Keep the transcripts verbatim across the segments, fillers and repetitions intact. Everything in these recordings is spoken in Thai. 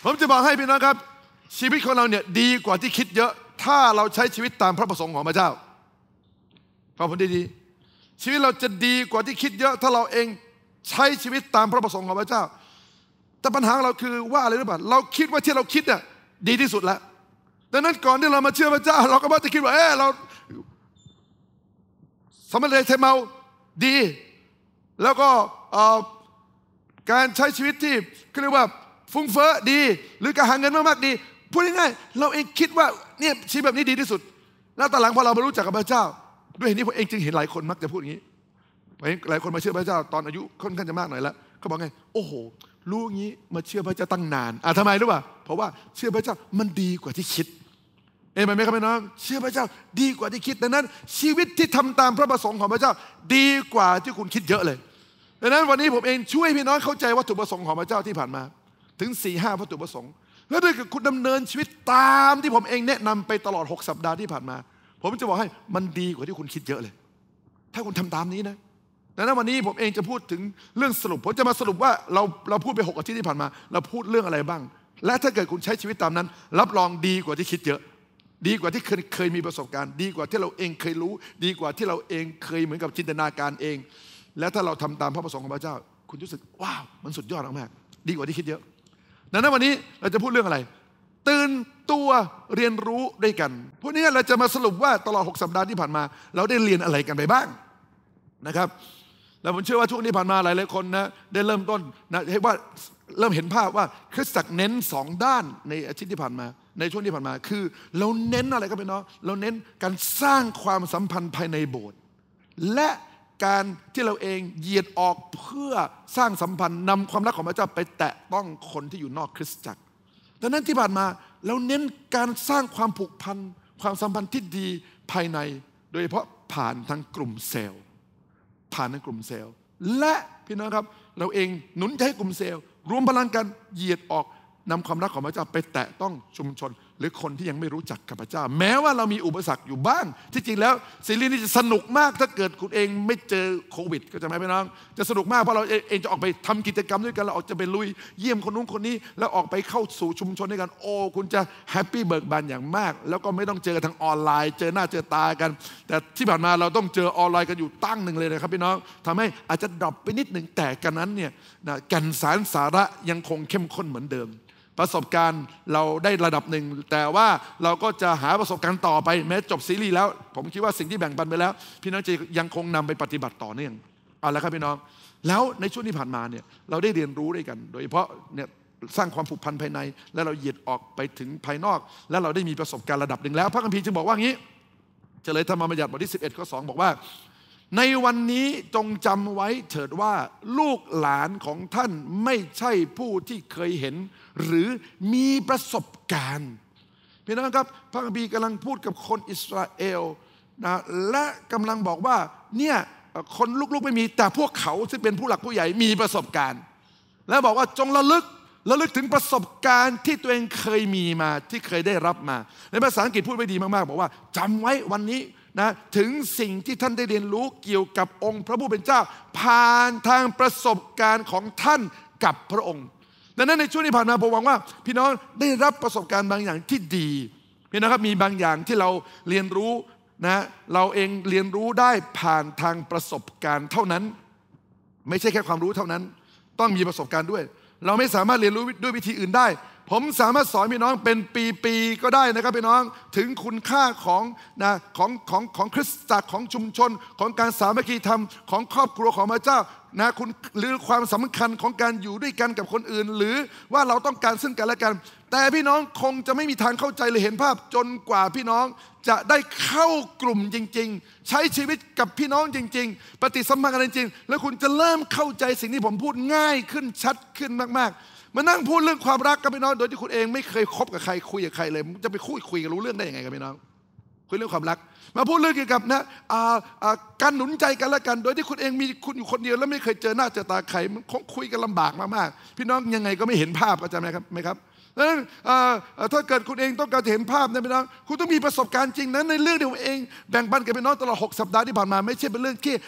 ผมจะบอกให้พี่น้องครับชีวิตของเราเนี่ยดีกว่าที่คิดเยอะถ้าเราใช้ชีวิตตามพระประสงค์ของพระเจ้าฟังผมดีๆชีวิตเราจะดีกว่าที่คิดเยอะถ้าเราเองใช้ชีวิตตามพระประสงค์ของพระเจ้าแต่ปัญหาของเราคือว่าอะไรรู้ป่ะเราคิดว่าที่เราคิดเนี่ยดีที่สุดแล้วดังนั้นก่อนที่เรามาเชื่อพระเจ้าเราก็มักจะคิดว่าเออเราสมณเณรเทเมาดีแล้วก็การใช้ชีวิตที่เรียกว่าฟุ้งเฟ้อดีหรือการหาเงินมากๆดีพูดง่ายๆเราเองคิดว่าเนี่ยชีวิตแบบนี้ดีที่สุดแล้วตอนหลังพอเรามารู้จักกับพระเจ้าด้วยเหตุนี้ผมเองจึงเห็นหลายคนมักจะพูดอย่างนี้หลายคนมาเชื่อพระเจ้าตอนอายุค่อนข้างจะมากหน่อยแล้วเขาบอกไงโอ้โหรู้งี้มาเชื่อพระเจ้าตั้งนานอ่ะทำไมรู้ป่ะเพราะว่าเชื่อพระเจ้ามันดีกว่าที่คิดเอเมนไหมครับพี่น้องเชื่อพระเจ้าดีกว่าที่คิดดังนั้นชีวิตที่ทำตามพระประสงค์ของพระเจ้าดีกว่าที่คุณคิดเยอะเลยดังนั้นวันนี้ผมเองช่วยพี่น้องเข้าใจวัตถุประสงค์ของพระเจ้าที่ผ่านมาถึง สี่ห้า วัตถุประสงค์แล้วด้วยกับคุณดำเนินชีวิตตามที่ผมเองแนะนำไปตลอดหกสัปดาห์ที่ผ่านมาผมจะบอกให้มันดีกว่าที่คุณคิดเยอะเลยถ้าคุณทำตามนี้นะดังนั้นวันนี้ผมเองจะพูดถึงเรื่องสรุปผมจะมาสรุปว่าเราเราพูดไปหกอาทิตย์ที่ผ่านมาเราพูดเรื่องอะไรบ้างและถ้าเกิดคุณใช้ชีวิตตามนั้นรับรองดีกว่าที่คิดเยอะดีกว่าที่เคยเคยมีประสบการณ์ดีกว่าที่เราเองเคยรู้ดีกว่าที่เราเองเคยเหมือนกับจินตนาการเองและถ้าเราทำตามพระประสงค์ของพระเจ้าคุณรู้สึกว้าวมันสุดยอดมากๆดีกว่าที่คิดเยอะดังนั้นวันนี้เราจะพูดเรื่องอะไรตื่นตัวเรียนรู้ด้วยกันพวกนี้เราจะมาสรุปว่าตลอดหกสัปดาห์ที่ผ่านมาเราได้เรียนอะไรกันไปบ้างนะครับแล้วผมเชื่อว่าช่วงที่ผ่านมาหลายๆคนนะได้เริ่มต้นนะให้ว่าเริ่มเห็นภาพว่าคริสตจักรเน้นสองด้านในอาทิตย์ที่ผ่านมาในช่วงที่ผ่านมาคือเราเน้นอะไรครับพี่น้องเราเน้นการสร้างความสัมพันธ์ภายในโบสถ์และการที่เราเองเหยียดออกเพื่อสร้างสัมพันธ์นำความรักของพระเจ้าไปแตะต้องคนที่อยู่นอกคริสตจักรดังนั้นที่ผ่านมาเราเน้นการสร้างความผูกพันความสัมพันธ์ที่ดีภายในโดยเฉพาะผ่านทางกลุ่มเซลล์ผ่านทางกลุ่มเซลล์และพี่น้องครับเราเองหนุนให้กลุ่มเซลล์รวมพลังกันเหยียดออกนำความรักของพระเจ้าไปแตะต้องชุมชนหรือคนที่ยังไม่รู้จักกับพระเจ้าแม้ว่าเรามีอุปสรรคอยู่บ้างที่จริงแล้วซีรีส์นี้จะสนุกมากถ้าเกิดคุณเองไม่เจอโควิดก็จะไหมพี่น้องจะสนุกมากเพราะเราเองจะออกไปทำกิจกรรมด้วยกันเราออกจะไปลุยเยี่ยมคนนู้นคนนี้แล้วออกไปเข้าสู่ชุมชนด้วยกันโอ้คุณจะแฮปปี้เบิกบานอย่างมากแล้วก็ไม่ต้องเจอทางออนไลน์เจอหน้าเจอตากันแต่ที่ผ่านมาเราต้องเจอออนไลน์กันอยู่ตั้งหนึ่งเลยนะครับพี่น้องทำให้อาจจะดรอปไปนิดหนึ่งแต่กันนั้นเนี่ยนะแก่นสารสาระยังคงเข้มข้นเหมือนเดิมประสบการณ์เราได้ระดับหนึ่งแต่ว่าเราก็จะหาประสบการณ์ต่อไปแม้จบซีรีส์แล้วผมคิดว่าสิ่งที่แบ่งปันไปแล้วพี่น้องจะยังคงนำไปปฏิบัติต่อเนื่องเอาละครับพี่น้องแล้วในช่วงที่ผ่านมาเนี่ยเราได้เรียนรู้ด้วยกันโดยเฉพาะเนี่ยสร้างความผูกพันภายในและเราเหยียดออกไปถึงภายนอกและเราได้มีประสบการณ์ระดับหนึ่งแล้วพระคัมภีร์จึงบอกว่างี้เฉลยธรรมบัญญัติบทที่สิบเอ็ดข้อสองบอกว่าในวันนี้จงจำไว้เถิดว่าลูกหลานของท่านไม่ใช่ผู้ที่เคยเห็นหรือมีประสบการณ์พี่น้องครับพระคัมภีร์กำลังพูดกับคนอิสราเอลนะและกำลังบอกว่าเนี่ยคนลูกๆไม่มีแต่พวกเขาที่เป็นผู้หลักผู้ใหญ่มีประสบการณ์แล้วบอกว่าจงระลึกระลึกถึงประสบการณ์ที่ตัวเองเคยมีมาที่เคยได้รับมาในภาษาอังกฤษพูดไว้ดีมากๆบอกว่าจำไว้วันนี้นะถึงสิ่งที่ท่านได้เรียนรู้เกี่ยวกับองค์พระผู้เป็นเจ้าผ่านทางประสบการณ์ของท่านกับพระองค์ดังนั้นในช่วงที่ผ่านมาผมหวังว่าพี่น้องได้รับประสบการณ์บางอย่างที่ดีพี่น้องครับมีบางอย่างที่เราเรียนรู้นะเราเองเรียนรู้ได้ผ่านทางประสบการณ์เท่านั้นไม่ใช่แค่ความรู้เท่านั้นต้องมีประสบการณ์ด้วยเราไม่สามารถเรียนรู้ด้วยวิธีอื่นได้ผมสามารถสอนพี่น้องเป็นปีๆก็ได้นะครับพี่น้องถึงคุณค่าของนะของของของคริสตจักรของชุมชนของการสามัคคีธรรมของครอบครัวของพระเจ้านะคุณหรือความสำคัญของการอยู่ด้วยกันกับคนอื่นหรือว่าเราต้องการซึ่งกันและกันแต่พี่น้องคงจะไม่มีทางเข้าใจหรือเห็นภาพจนกว่าพี่น้องจะได้เข้ากลุ่มจริงๆใช้ชีวิตกับพี่น้องจริงๆปฏิสัมพันธ์กันจริงๆแล้วคุณจะเริ่มเข้าใจสิ่งที่ผมพูดง่ายขึ้นชัดขึ้นมากๆมานั่งพูดเรื่องความรักกับพี่น้องโดยที่คุณเองไม่เคยคบกับใครคุยกับใครเลยจะไปคุยคุยกันรู้เรื่องได้ยังไงกับพี่น้องคุยเรื่องความรักมาพูดเรื่องเกี่ยวกับนะการหนุนใจกันและกันโดยที่คุณเองมีคุณอยู่คนเดียวแล้วไม่เคยเจอหน้าเจอตาใครมันคงคุยกันลำบากมากๆพี่น้องยังไงก็ไม่เห็นภาพเข้าใจไหมครับไหมครับดังนั้นถ้าเกิดคุณเองต้องการเห็นภาพนะพี่น้องคุณต้องมีประสบการณ์จริงนั้นในเรื่องที่ผมเองแบ่งปันกับพี่น้องตลอดหกสัปดาห์ที่ผ่านมาไม่ใช่เป็นเรื่องที่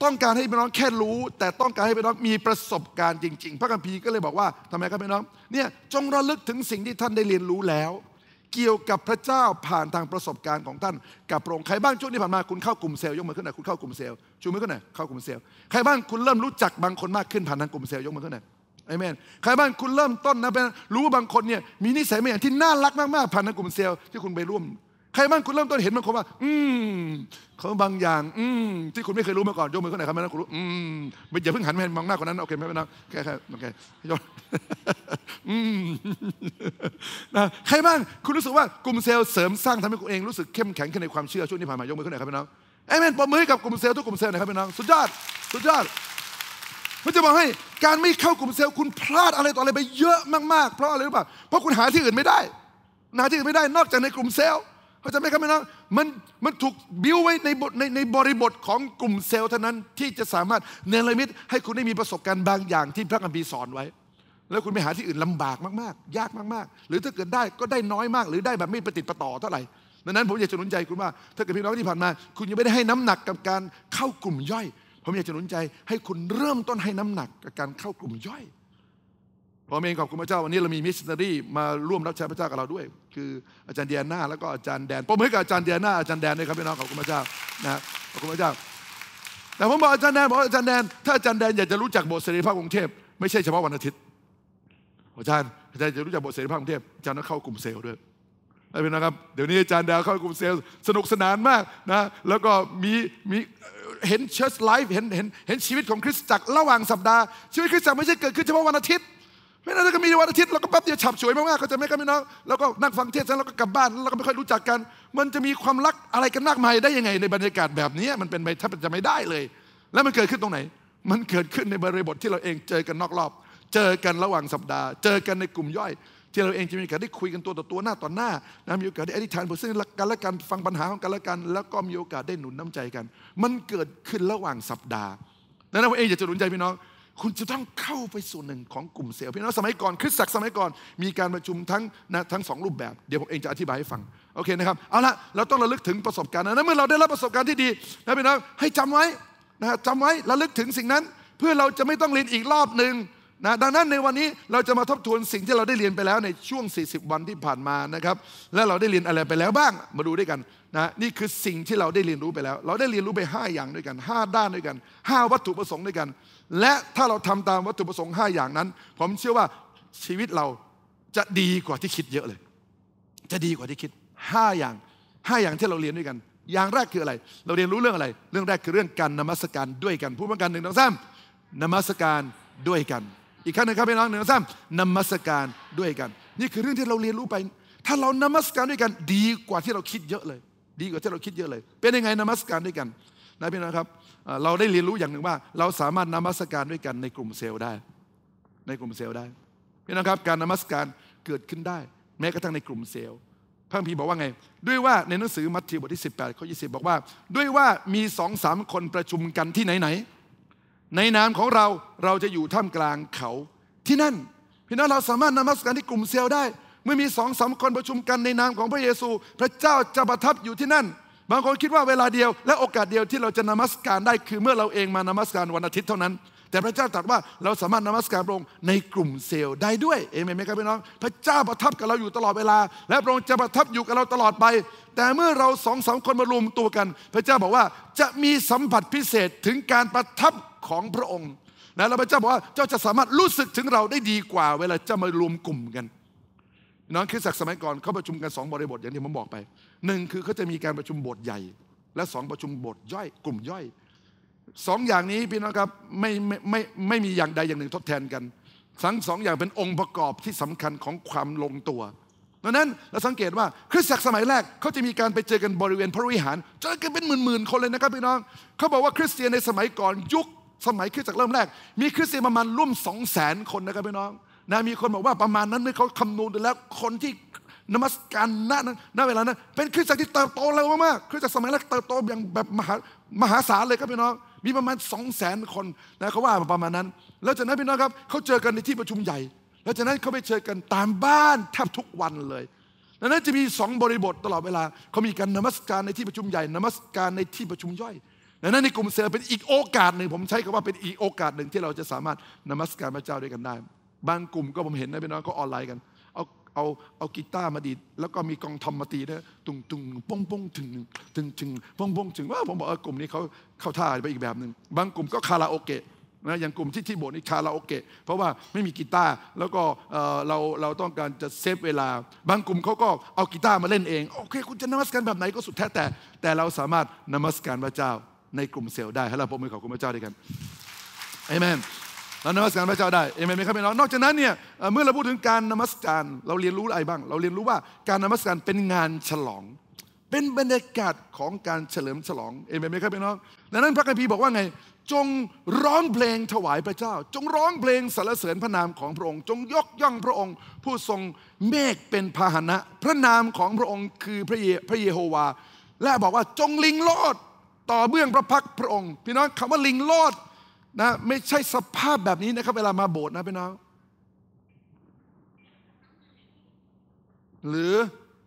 ต้องการให้พี่น้องแค่รู้แต่ต้องการให้พี่น้องมีประสบการณ์จริงๆพระคัมภีร์ก็เลยบอกว่าทำไมครับพี่น้องเนี่ยจงระลึกถึงสิ่งที่ท่านได้เรียนรู้แล้วเกี่ยวกับพระเจ้าผ่านทางประสบการณ์ของท่านกับพระองค์ใครบ้างช่วงที่ผ่านมาคุณเข้ากลุ่มเซลล์ยกมือขึ้นหน่อยคุณเข้ากลุ่มเซลล์ชูมือขึ้นหน่อยเข้ากลุ่มเซลล์ใครบ้างคุณเริ่มรู้จักบางคนมากขึ้นผ่านทางกลุ่มเซลล์ยกมือขึ้นหน่อยเอเมนใครบ้างคุณเริ่มต้นนะเป็นรู้ว่าบางคนเนี่ยมีนิสัยบางอย่างที่น่ารักมากๆผ่านทางกลุ่มเซลล์ที่คุณไปร่วมใครบ้างคุณเริ่มต้นเห็นบางคนว่าอืมเขาบางอย่างอืมที่คุณไม่เคยรู้มาก่อนยกมือขึ้นหน่อยครับไม่ต้องคุณรู้อืมไม่อย่าเพิ่งหันไปมองหน้าคนนั้นโอเคไม่เป็นไรแค่แค่โอเคยกอืมนะใครบ้างคุณรู้สึกว่ากลุ่มเซลล์เสริมสร้างทำให้คุณเองรู้สึกเข้มแข็งขึ้นในความเชื่อช่วงที่ผ่านมายกมือขึ้นหน่อยครับพี่น้องเอเมนปรบมือให้กับกลุ่มเซลล์ทุกกลุ่มเซลล์หน่อยครับพี่น้องสุดยอดสุดยอดมันจะบอกให้การไม่เข้ากลุ่มเซลล์คุณพลาดอะไรต่ออะไรไปเยอะมากๆเพราะอะไรรู้ป่ะเพราะคุณหาที่อื่นไม่ได้หาที่อื่นไม่ได้นอกจากในกลุ่มเซลล์เขาจะไม่ครับพี่น้องมันมันถูกบิ้วไว้ในบทในในบริบทของกลุ่มเซลล์เท่านั้นที่จะสามารถเนรมิตให้คุณได้มีประสบการณ์บางอย่างที่พระคัมภีร์สอนไว้แล้วคุณไปหาที่อื่นลำบากมากๆยากมากๆหรือถ้าเกิดได้ก็ได้น้อยมากหรือได้แบบไม่ประติดประต่อเท่าไหร่ดังนั้นผมอยากจะหนุนใจคุณว่าถ้าเกิดพี่น้องที่ผ่านมาคุณยังไม่ได้ให้น้ำหนักกับการเข้ากลุ่มย่อยผมอยากจะหนุนใจให้คุณเริ่มต้นให้น้ำหนักกับการเข้ากลุ่มย่อยผมเองขอบคุณพระเจ้าวันนี้เรามีมิชชันนารีมาร่วมรับใช้พระเจ้ากับเราด้วยคืออาจารย์เดียนาแล้วก็อาจารย์แดนผมให้กับอาจารย์เดียนาอาจารย์แดนด้วยครับพี่น้องขอบคุณพระเจ้านะขอบคุณพระเจ้าแต่ผมบอกอาจารย์แดนบอกอาจารย์แดนถ้าอาจารย์แดนอยากจะรู้จักโบสถ์เสรีภาพกรุงเทพไม่ใช่เฉพาะวันอาทิตย์อาจารย์อาจารย์จะรู้จักโบสถ์เสรีภาพกรุงเทพอาจารย์ต้องเข้ากลุ่มเซลล์ด้วยพี่น้องครับเดี๋ยวนี้อาจารย์แดนเข้ากลุ่มเซลล์สนุกสนานมากนะแล้วก็มีมีเห็นเชิร์ชไลฟ์เห็นเห็นเห็นชีวิตของคริสตจักรระหว่างสัปดาห์ชีวิตคริสตจักรไม่ใช่เกิดขึ้นเฉพาะวันอาทิตย์ไม่น่าจะมีวันอาทิตย์เราก็แป๊บเดียวฉับฉวยมากๆเขาจะไม่กันพี่น้องแล้วก็นั่งฟังเทศน์แล้วก็กลับบ้านแล้วก็ไม่ค่อยรู้จักกันมันจะมีความรักอะไรกันมากมายได้ยังไงในบรรยากาศแบบนี้มันเป็นไปแทบจะไม่ได้เลยแล้วมันเกิดขึ้นตรงไหนมันเกิดขึ้นในบริบทที่เราเองเจอกันนอกรอบเจอกันระหว่างสัปดาห์เจอกันในกลุ่มย่อยที่เราเองจะมีโอกาสได้คุยกันตัวต่อตัวหน้าต่อหน้านะมีโอกาสได้อธิษฐานบทซึ่งกันและกันฟังปัญหาของกันและกันแล้วก็มีโอกาสได้หนุนน้ำใจกันมันเกิดขึ้นระหว่างสัปดาห์ดังนั้นผมเองอยากจะหนุนใจพี่น้องคุณจะต้องเข้าไปส่วนหนึ่งของกลุ่มเซลล์พี่น้องสมัยก่อนคริสตจักรสมัยก่อนมีการประชุมทั้งนะทั้งสองรูปแบบเดี๋ยวผมเองจะอธิบายให้ฟังโอเคนะครับเอาละเราต้องระลึกถึงประสบการณ์นั้นเมื่อเราได้รับประสบการณ์ที่ดีนะพี่น้องให้จำไว้นะจำไว้ระลึกถึงสิ่งนั้นเพื่อเราจะไม่ต้องเรียนอีกรอบหนึ่งนะดังนั้นในวันนี้เราจะมาทบทวนสิ่งที่เราได้เรียนไปแล้วในช่วงสี่สิบวันที่ผ่านมานะครับและเราได้เรียนอะไรไปแล้วบ้างมาดูด้วยกันนะนี่คือสิ่งที่เราได้เรียนรู้ไปแล้วเราได้เรียนรู้ไปห้าอย่างด้วยกันห้าด้านด้วยกันห้าวัตถุประสงค์ด้วยกันและถ้าเราทำตามวัตถุประสงค์ห้าอย่างนั้นผมเชื่อว่าชีวิตเราจะดีกว่าที่คิดเยอะเลยจะดีกว่าที่คิดห้าอย่างห้าอย่างที่เราเรียนด้วยกันอย่างแรกคืออะไรเราเรียนรู้เรื่องอะไรเรื่องแรกคือเรื่องการนมัสการด้วยกันพูดเหมือนกันหนึ่งสองสามนมัสการด้วยกันอีกครั้งหนึ่งครับพี่น้องหนึ่งสองสามนมัสการด้วยกันนี่คือเรื่องที่เราเรียนรู้ไปถ้าเรานมัสการด้วยกันดีกว่าที่เราคิดเยอะเลยดีกว่าที่เราคิดเยอะเลยเป็นยังไงนมัสการด้วยกันนะพี่น้องครับเราได้เรียนรู้อย่างหนึ่งว่าเราสามารถนมัสการด้วยกันในกลุ่มเซลล์ได้ในกลุ่มเซลล์ได้พี่น้องครับการนมัสการเกิดขึ้นได้แม้กระทั่งในกลุ่มเซลล์พระคัมภีร์บอกว่าไงด้วยว่าในหนังสือมัทธิวบทที่สิบแปดข้อยี่สิบบอกว่าด้วยว่ามีสองสามคนประชุมกันที่ไหนไหนในนามของเราเราจะอยู่ท่ามกลางเขาที่นั่นพี่น้องเราสามารถนมัสการที่กลุ่มเซลล์ได้เมื่อมีสองสามคนประชุมกันในนามของพระเยซูพระเจ้าจะประทับอยู่ที่นั่นบางคนคิดว่าเวลาเดียวและโอกาสเดียวที่เราจะนมัสการได้คือเมื่อเราเองมานมัสการวันอาทิตย์เท่านั้นแต่พระเจ้าตรัสว่าเราสามารถนมัสการพระองค์ในกลุ่มเซลล์ได้ด้วยเอเมนไหมครับพี่น้องพระเจ้าประทับกับเราอยู่ตลอดเวลาและพระองค์จะประทับอยู่กับเราตลอดไปแต่เมื่อเราสองสามคนมารวมตัวกันพระเจ้าบอกว่าจะมีสัมผัสพิเศษถึงการประทับของพระองค์นะแล้วพระเจ้าบอกว่าเจ้าจะสามารถรู้สึกถึงเราได้ดีกว่าเวลาจะมารวมกลุ่มกันน้องคริสตจักรสมัยก่อนเขาประชุมกันสองบริบทอย่างที่ผมบอกไปหนึ่งคือเขาจะมีการประชุมโบสถ์ใหญ่และสองประชุมโบสถ์ย่อยกลุ่มย่อยสองอย่างนี้พี่น้องครับไม่ไม่ไม่ไม่มีอย่างใดอย่างหนึ่งทดแทนกันทั้งสองอย่างเป็นองค์ประกอบที่สำคัญของความลงตัวดังนั้นเราสังเกตว่าคริสตจักรสมัยแรกเขาจะมีการไปเจอกันบริเวณพระวิหารเจอกันเป็นหมื่นๆคนเลยนะครับพี่น้องเขาบอกว่าคริสเตียนในสมัยก่อนยุคสมัยคริสตจักรเริ่มแรกมีคริสเตียนประมาณร่วมสองแสนคนนะครับพี่น้องนะมีคนบอกว่าประมาณนั้นเมื่อเขาคำนวณดูแล้วคนที่นมัสการณนั้นณเวลานั้นเป็นคริสตจักรที่เติบโตเร็วมากๆคริสตจักรสมัยแรกเติบโตอย่างแบบมหามหาศาลเลยครับพี่น้องมีประมาณสองแสนคนนะเขาว่าประมาณนั้นแล้วจากนั้นพี่น้องครับเขาเจอกันในที่ประชุมใหญ่แล้วจากนั้นเขาไปเจอกันตามบ้านแทบทุกวันเลยดังนั้นจะมีสองบริบทตลอดเวลาเขามีการนมัสการในที่ประชุมใหญ่นมัสการในที่ประชุมย่อยดังนั้นในกลุ่มเซลล์เป็นอีกโอกาสหนึ่งผมใช้คำว่าเป็นอีกโอกาสหนึ่งที่เราจะสามารถนมัสการพระเจ้าด้วยกันได้บางกลุ่มก็ผมเห็นนะพี่น้องก็ออนไลน์กันเอาเอาเอากีตาร์มาดีดแล้วก็มีกองทอมมาตีนะตุงตุงป้งป้งถึงถึงถึงป้งป้งถึงว่าผมบอกเออกลุ่มนี้เขาเข้าท่าไปอีกแบบหนึ่งบางกลุ่มก็คาราโอเกะนะอย่างกลุ่มที่ที่โบสถ์นี่คาราโอเกะเพราะว่าไม่มีกีตาร์แล้วก็เราเราต้องการจะเซฟเวลาบางกลุ่มเขาก็เอากีตาร์มาเล่นเองโอเคคุณจะนมัสการแบบไหนก็สุดแท้แต่แต่เราสามารถนมัสการพระเจ้าในกลุ่มเซลล์ได้ให้เราปรบมือขอบคุณพระเจ้าด้วยกันเอเมนเรานมัสการพระเจ้าได้เอเมนไหมครับพี่น้องนอกจากนั้นเนี่ยเมื่อเราพูดถึงการนมัสการเราเรียนรู้อะไรบ้างเราเรียนรู้ว่าการนมัสการเป็นงานฉลองเป็นบรรยากาศของการเฉลิมฉลองเอเมนไหมครับพี่น้องดังนั้นพระคัมภีร์บอกว่าไงจงร้องเพลงถวายพระเจ้าจงร้องเพลงสรรเสริญพระนามของพระองค์จงยกย่องพระองค์ผู้ทรงเมฆเป็นพาหนะพระนามของพระองค์คือพระเยพระเยโฮวาและบอกว่าจงลิงโลดต่อเบื้องพระพักพระองค์พี่น้องคำว่าลิงโลดนะไม่ใช่สภาพแบบนี้นะครับเวลามาโบสถ์นะพี่น้องหรือ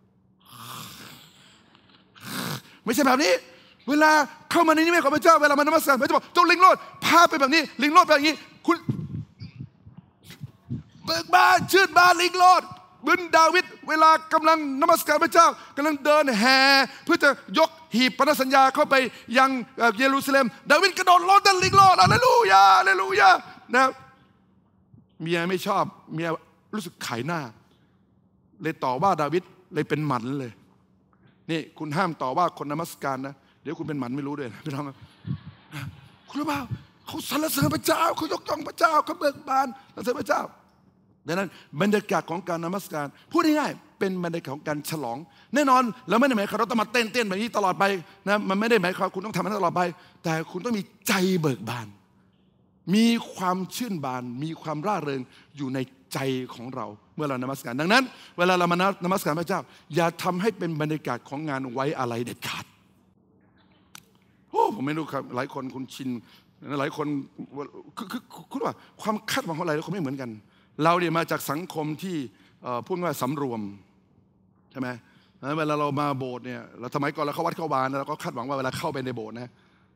ไม่ใช่แบบนี้เวลาเข้ามาในนิมิตของพระเจ้าเวลามานมัสการพระเจ้าบอกจงลิงโลดภาพเป็นแบบนี้ลิงโลดแบบนี้คุณเบิกบานชื่นบานลิงโลดเหมือนดาวิดเวลากำลังนมัสการพระเจ้ากำลังเดินแห่เพื่อจะยกหีบพันธสัญญาเข้าไปยังเยรูซาเล็มดาวิดกระโดดโลดดันลิงโลดอะเลลูยาอะเลลูยานะเมียไม่ชอบเมียรู้สึกขายหน้าเลยต่อว่าดาวิดเลยเป็นหมันเลยนี่คุณห้ามต่อว่าคนนมัสการนะเดี๋ยวคุณเป็นหมันไม่รู้ด้วยนะพี่น้องคุณรู้เปล่าเขาสรรเสริญพระเจ้าเขายกย่องพระเจ้าเขาเบิกบานสรรเสริญพระเจ้าดังนั้นบรรยากาศของการนมัสการพูดง่ายๆเป็นบรรยากาศของการฉลองแน่นอนแล้วไม่ได้หมายความเราต้องมาเต้นเต้นแบบนี้ตลอดไปนะมันไม่ได้หมายความคุณต้องทำมันตลอดไปแต่คุณต้องมีใจเบิกบานมีความชื่นบานมีความร่าเริงอยู่ในใจของเราเมื่อเรานมัสการดังนั้นเวลาเรามานมัสการพระเจ้าอย่าทำให้เป็นบรรยากาศของงานไว้อะไรเด็ดขาดโอ้ผมไม่รู้ครับหลายคนคุณชินหลายคนคือคือคุณว่าความคาดหวังของหลายคนไม่เหมือนกันเราเนี่ยมาจากสังคมที่พูดว่าสำรวมใช่ไหมเวลาเรามาโบสถ์เนี่ยเราสมัยก่อนเราเข้าวัดเข้าวานเราก็คาดหวังว่าเวลาเข้าไปในโบสถ์นะ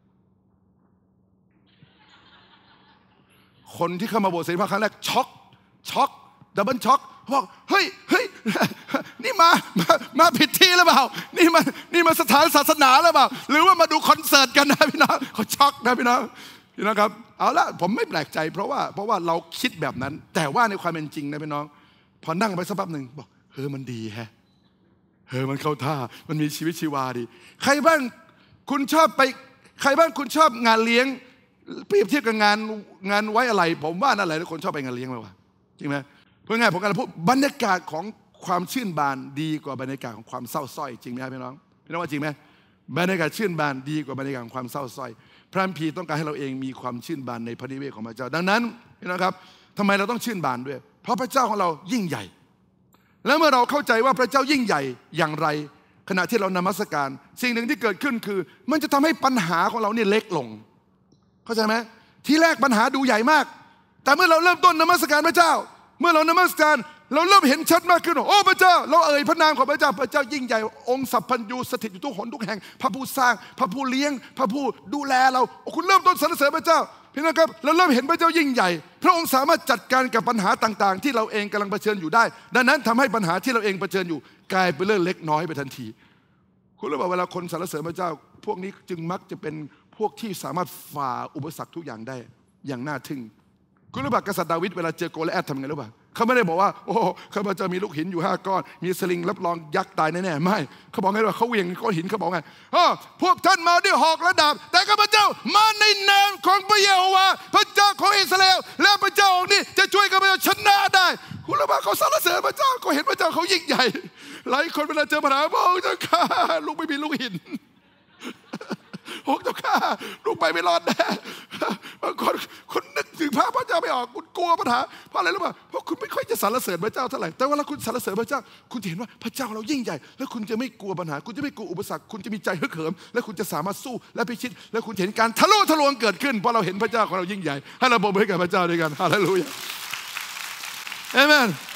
คนที่เข้ามาโบสถ์เสรีภาพครั้งแรกช็อกช็อกดับเบิลช็อกบอกเฮ้ยเฮ้ยนี่มามามาผิดที่หรือเปล่านี่มันนี่มันสถานศาสนาหรือเปล่าหรือว่ามาดูคอนเสิร์ตกันนะพี่น้องเขาช็อกนะพี่น้องพี่น้องครับเอาละผมไม่แปลกใจเพราะว่าเพราะว่าเราคิดแบบนั้นแต่ว่าในความเป็นจริงนะพี่น้องพอนั่งไปสักแป๊บหนึ่งบอกเฮ้ยมันดีแฮะเฮ้ยมันเข้าท่ามันมีชีวิตชีวาดีใครบ้างคุณชอบไปใครบ้างคุณชอบงานเลี้ยงเปรียบเทียบกับงานงานไว้อะไรผมว่านั่นแหละทุกคนชอบไปงานเลี้ยงไหมวะจริงไหมเพื่อไงผมกำลังพูดบรรยากาศของความชื่นบานดีกว่าบรรยากาศของความเศร้าส้อยจริงไหมครับพี่น้องพี่น้องว่าจริงไหมบรรยากาศชื่นบานดีกว่าบรรยากาศของความเศร้าส้อยพระคัมภีร์ต้องการให้เราเองมีความชื่นบานในพระนิเวศของพระเจ้าดังนั้นพี่น้องครับทำไมเราต้องชื่นบานด้วยเพราะพระเจ้าของเรายิ่งใหญ่และเมื่อเราเข้าใจว่าพระเจ้ายิ่งใหญ่อย่างไรขณะที่เรานมัสการสิ่งหนึ่งที่เกิดขึ้นคือมันจะทำให้ปัญหาของเราเนี่ยเล็กลงเข้าใจไหมที่แรกปัญหาดูใหญ่มากแต่เมื่อเราเริ่มต้นนมัสการพระเจ้าเมื่อเรานมัสการเราเริ่มเห็นชัดมากขึ้นโอ้พระเจ้าเราเอ่ยพระนามของพระเจ้าพระเจ้ายิ่งใหญ่องค์สัพพัญญูสถิตอยู่ทุกหนทุกแห่งพระผู้สร้างพระผู้เลี้ยงพระผู้ดูแลเราคุณเริ่มต้นสรรเสริญพระเจ้าพี่น้องครับเราเริ่มเห็นพระเจ้ายิ่งใหญ่พระองค์สามารถจัดการกับปัญหาต่างๆที่เราเองกำลังเผชิญอยู่ได้ดังนั้นทำให้ปัญหาที่เราเองเผชิญอยู่กลายเป็นเรื่องเล็กน้อยไปทันทีคุณรู้ป่ะเวลาคนสรรเสริญพระเจ้าพวกนี้จึงมักจะเป็นพวกที่สามารถฝ่าอุปสรรคทุกอย่างได้อย่างน่าทึ่งคุณรู้ป่ะกษัตริย์ดาวิดเวลาเจอโกลิแอธทำไงรู้ป่ะเขาไม่ได้บอกว่าโอ้ข้าพเจ้ามีลูกหินอยู่ห้าก้อนมีสลิงรับรองยักษ์ตายแน่ๆไม่เขาบอกไงว่าเขาเหวี่ยงก้อนหินเขาบอกไงอ๋อพวกท่านมาด้วยหอกและดาบแต่ข้าพเจ้ามาในนามของพระเยโฮวาพระเจ้าของอิสราเอลและพระเจ้าองค์นี้จะช่วยข้าพเจ้าชนะได้คุณรู้ป่ะเขาสรรเสริญพระเจ้าเขาเห็นพระเจ้าเขายิ่งใหญ่หลายคนเวลาเจอปัญหาบอกเจ้าข้าลูกไม่มีลูกหินโอ้เจ้าข้าลูกไปไม่รอดแน่บางคนคุณนึกถึงพระพระเจ้าไม่ออกคุณกลัวปัญหาเพราะอะไรรู้ป่ะเพราะคุณไม่ค่อยจะสรรเสริญพระเจ้าเท่าไหร่แต่เวลาคุณสรรเสริญพระเจ้าคุณจะเห็นว่าพระเจ้าเรายิ่งใหญ่แล้วคุณจะไม่กลัวปัญหาคุณจะไม่กลัวอุปสรรคคุณจะมีใจฮึกเหิมและคุณจะสามารถสู้และพิชิตและคุณเห็นการทะลุทะลวงเกิดขึ้นเพราะเราเห็นพระเจ้าของเรายิ่งใหญ่ให้เราปรบมือให้กับพระเจ้าด้วยกันฮาเลลูยาเอเมน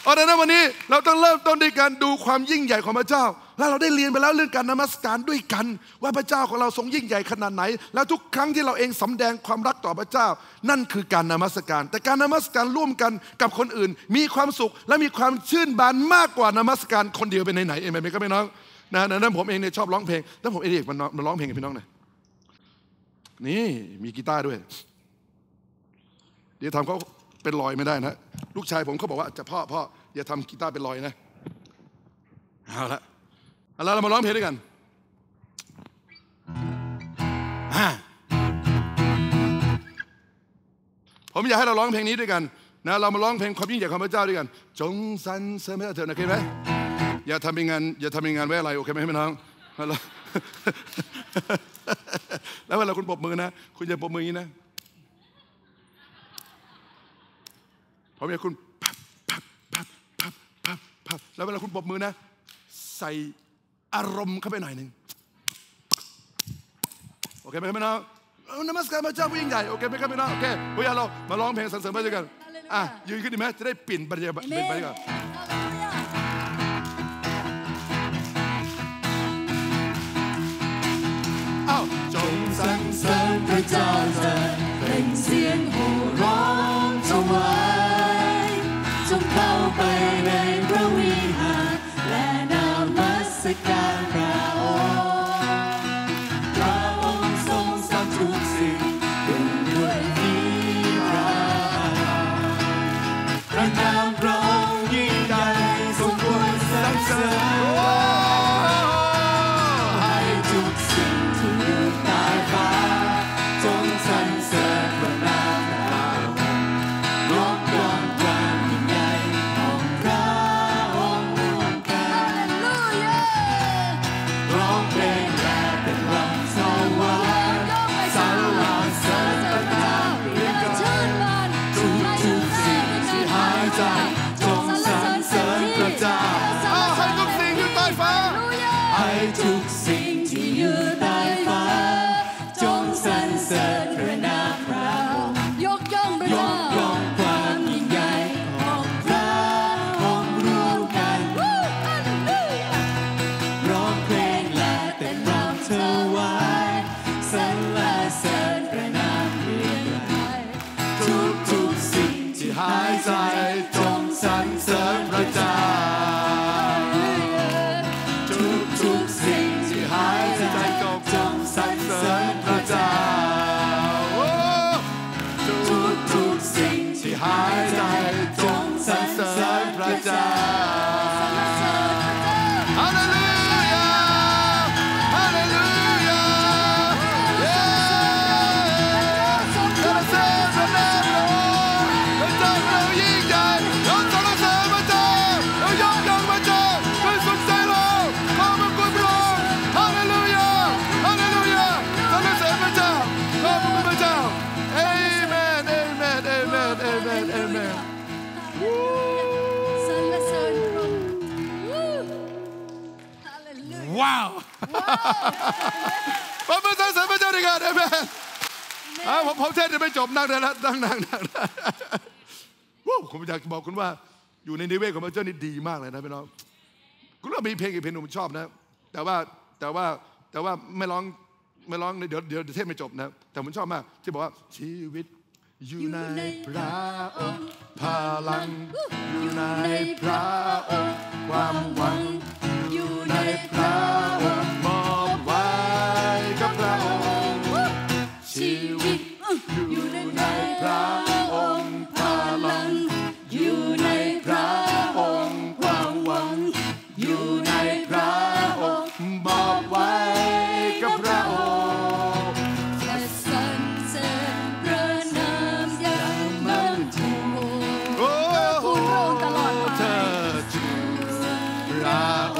เอาดังนั้นวันนี้เราต้องเริ่มต้นด้วยการดูความยิ่งใหญ่ของพระเจ้าแล้วเราได้เรียนไปแล้วเรื่องการนมัสการด้วยกันว่าพระเจ้าของเราทรงยิ่งใหญ่ขนาดไหนแล้วทุกครั้งที่เราเองสำแดงความรักต่อพระเจ้านั่นคือการนมัสการแต่การนมัสการร่วมกันกับคนอื่นมีความสุขและมีความชื่นบานมากกว่านมัสการคนเดียวเป็นไหนๆเองไหมครับพี่น้องนะนั้นผมเองเนี่ยชอบร้องเพลงแล้วผมเองมันมาร้องเพลงกับพี่น้องหน่อยนี่มีกีตาร์ด้วยเดี๋ยวทำเขาเป็นรอยไม่ได้นะลูกชายผมเขาบอกว่าจะพ่อพ่ออย่าทำกีตาร์เป็นรอยนะเอาละแล้วเรามาร้องเพลงด้วยกันผมอยากให้เราร้องเพลงนี้ด้วยกันนะเรามาร้องเพลงความยิ่งใหญ่ของพระเจ้าด้วยกันจงสรรเสริญพระเจ้าเถิดนะโอเคไหมอย่าทำเป็นงานอย่าทำเป็นงานไว้อะไรโอเคไหมพี่น้องแล้วเวลาคุณปรบมือนะคุณอย่าปรบมืออย่างนี้นะผมอยากคุณพับพับพับพับพับพับแล้วเวลาคุณปรบมือนะใส่อารมณ์เข้าไปหน่อยหนึ่งโอเคไหมครับพี่น้องนมัสการพระเจ้าผู้ยิ่งใหญ่โอเคไหมครับพี่น้องโอเคพวกเรามาร้องเพลงสรรเสริญพระเจ้ากันอ่ะยืนขึ้นดีไหมจะได้ปิ่นบรรยากาศเป็นบรรยากาศอ้าวจงสรรเสริญพระเจ้าเถิดเปล่งเสียงโห่ร้องถวายจงเข้าไปในพระวิหารและนมัสการพระองค์พระองค์ทรงสร้างทุกสิ่งด้วยฝีพระหัตถ์พระนามพระองค์ยิ่งใหญ่สมควรสรรเสริญให้ทุกสิ่งที่อยู่ใต้ฟ้าจงสรรเสริญพระนามพระองค์ยกย่องความยิ่งใหญ่ของพระองค์ร่วมกันร้องเพลงและเป็นรำถวายสรรเสริญพระนามเรียกกันทุกทุกสิ่งที่หายใจจงสรรเสริญพระเจ้าให้ทุกสิ่งอยู่ใต้ฟ้าให้ทุกสิ่งที่อยู่ใต้ฟ้าจงสรรเสริญพระนามพระองค์ยกย่องพระเจ้ายกย่องความยิ่งใหญ่ของพระองค์ร่วมกันร้องเพลงและเต้นรำถวายสรรเสริญพระนามเรียกใครทุกทุกสิ่งที่หายใจจงสรรเสริญพระเจ้าทุกทุกสิ่งที่หายใจจงสรรเสริญพระเจ้าทุกทุกสิ่งที่หายใจจงสรรเสริญพระเจ้าฮาเลลูยาฮาเลลูยาเย้สรรเสริญพระนามพระเจ้าเรายิ่งใหญ่เราสรรเสริญพระเจ้าเรายกย่องพระเจ้าด้วยสุดใจเราขอบพระคุณพระองค์ฮาเลลูยาฮาเลลูยาสรรเสริญพระเจ้าขอบพระคุณพระเจ้าเอเมนเอเมนเอเมนเอเมนเอเมนสรรเสริญพระองค์ฮาเลลูยาว้าวขอบคุณสรรเสริญพระเจ้าด้วยกันเอเมนผมผมเทศจะไม่จบนั่งได้แล้วนั่งนั่งนั่งว้าวผมอยากบอกคุณว่าอยู่ในนิเวศของพระเจ้านี่ดีมากเลยนะพี่น้องคุณว่ามีเพลงอีกเพลงหนึ่งผมชอบนะแต่ว่าแต่ว่าแต่ว่าไม่ร้องไม่ร้องเดี๋ยวเดี๋ยวเทศไม่จบนะแต่ผมชอบมากที่บอกว่าชีวิตอยู่ในพระองค์พลังอยู่ในพระองค์ความหวังอยู่ในพระองค์มอบไว้กับพระองค์ชีวิตอยู่ในพระองค์พลังอยู่ในพระองค์ความหวังอยู่ในพระองค์มอบไว้กับพระองค์และสรรเสริญพระนามอย่างมั่นคงพระคุณพระองค์ตลอดไปเธอจูพระ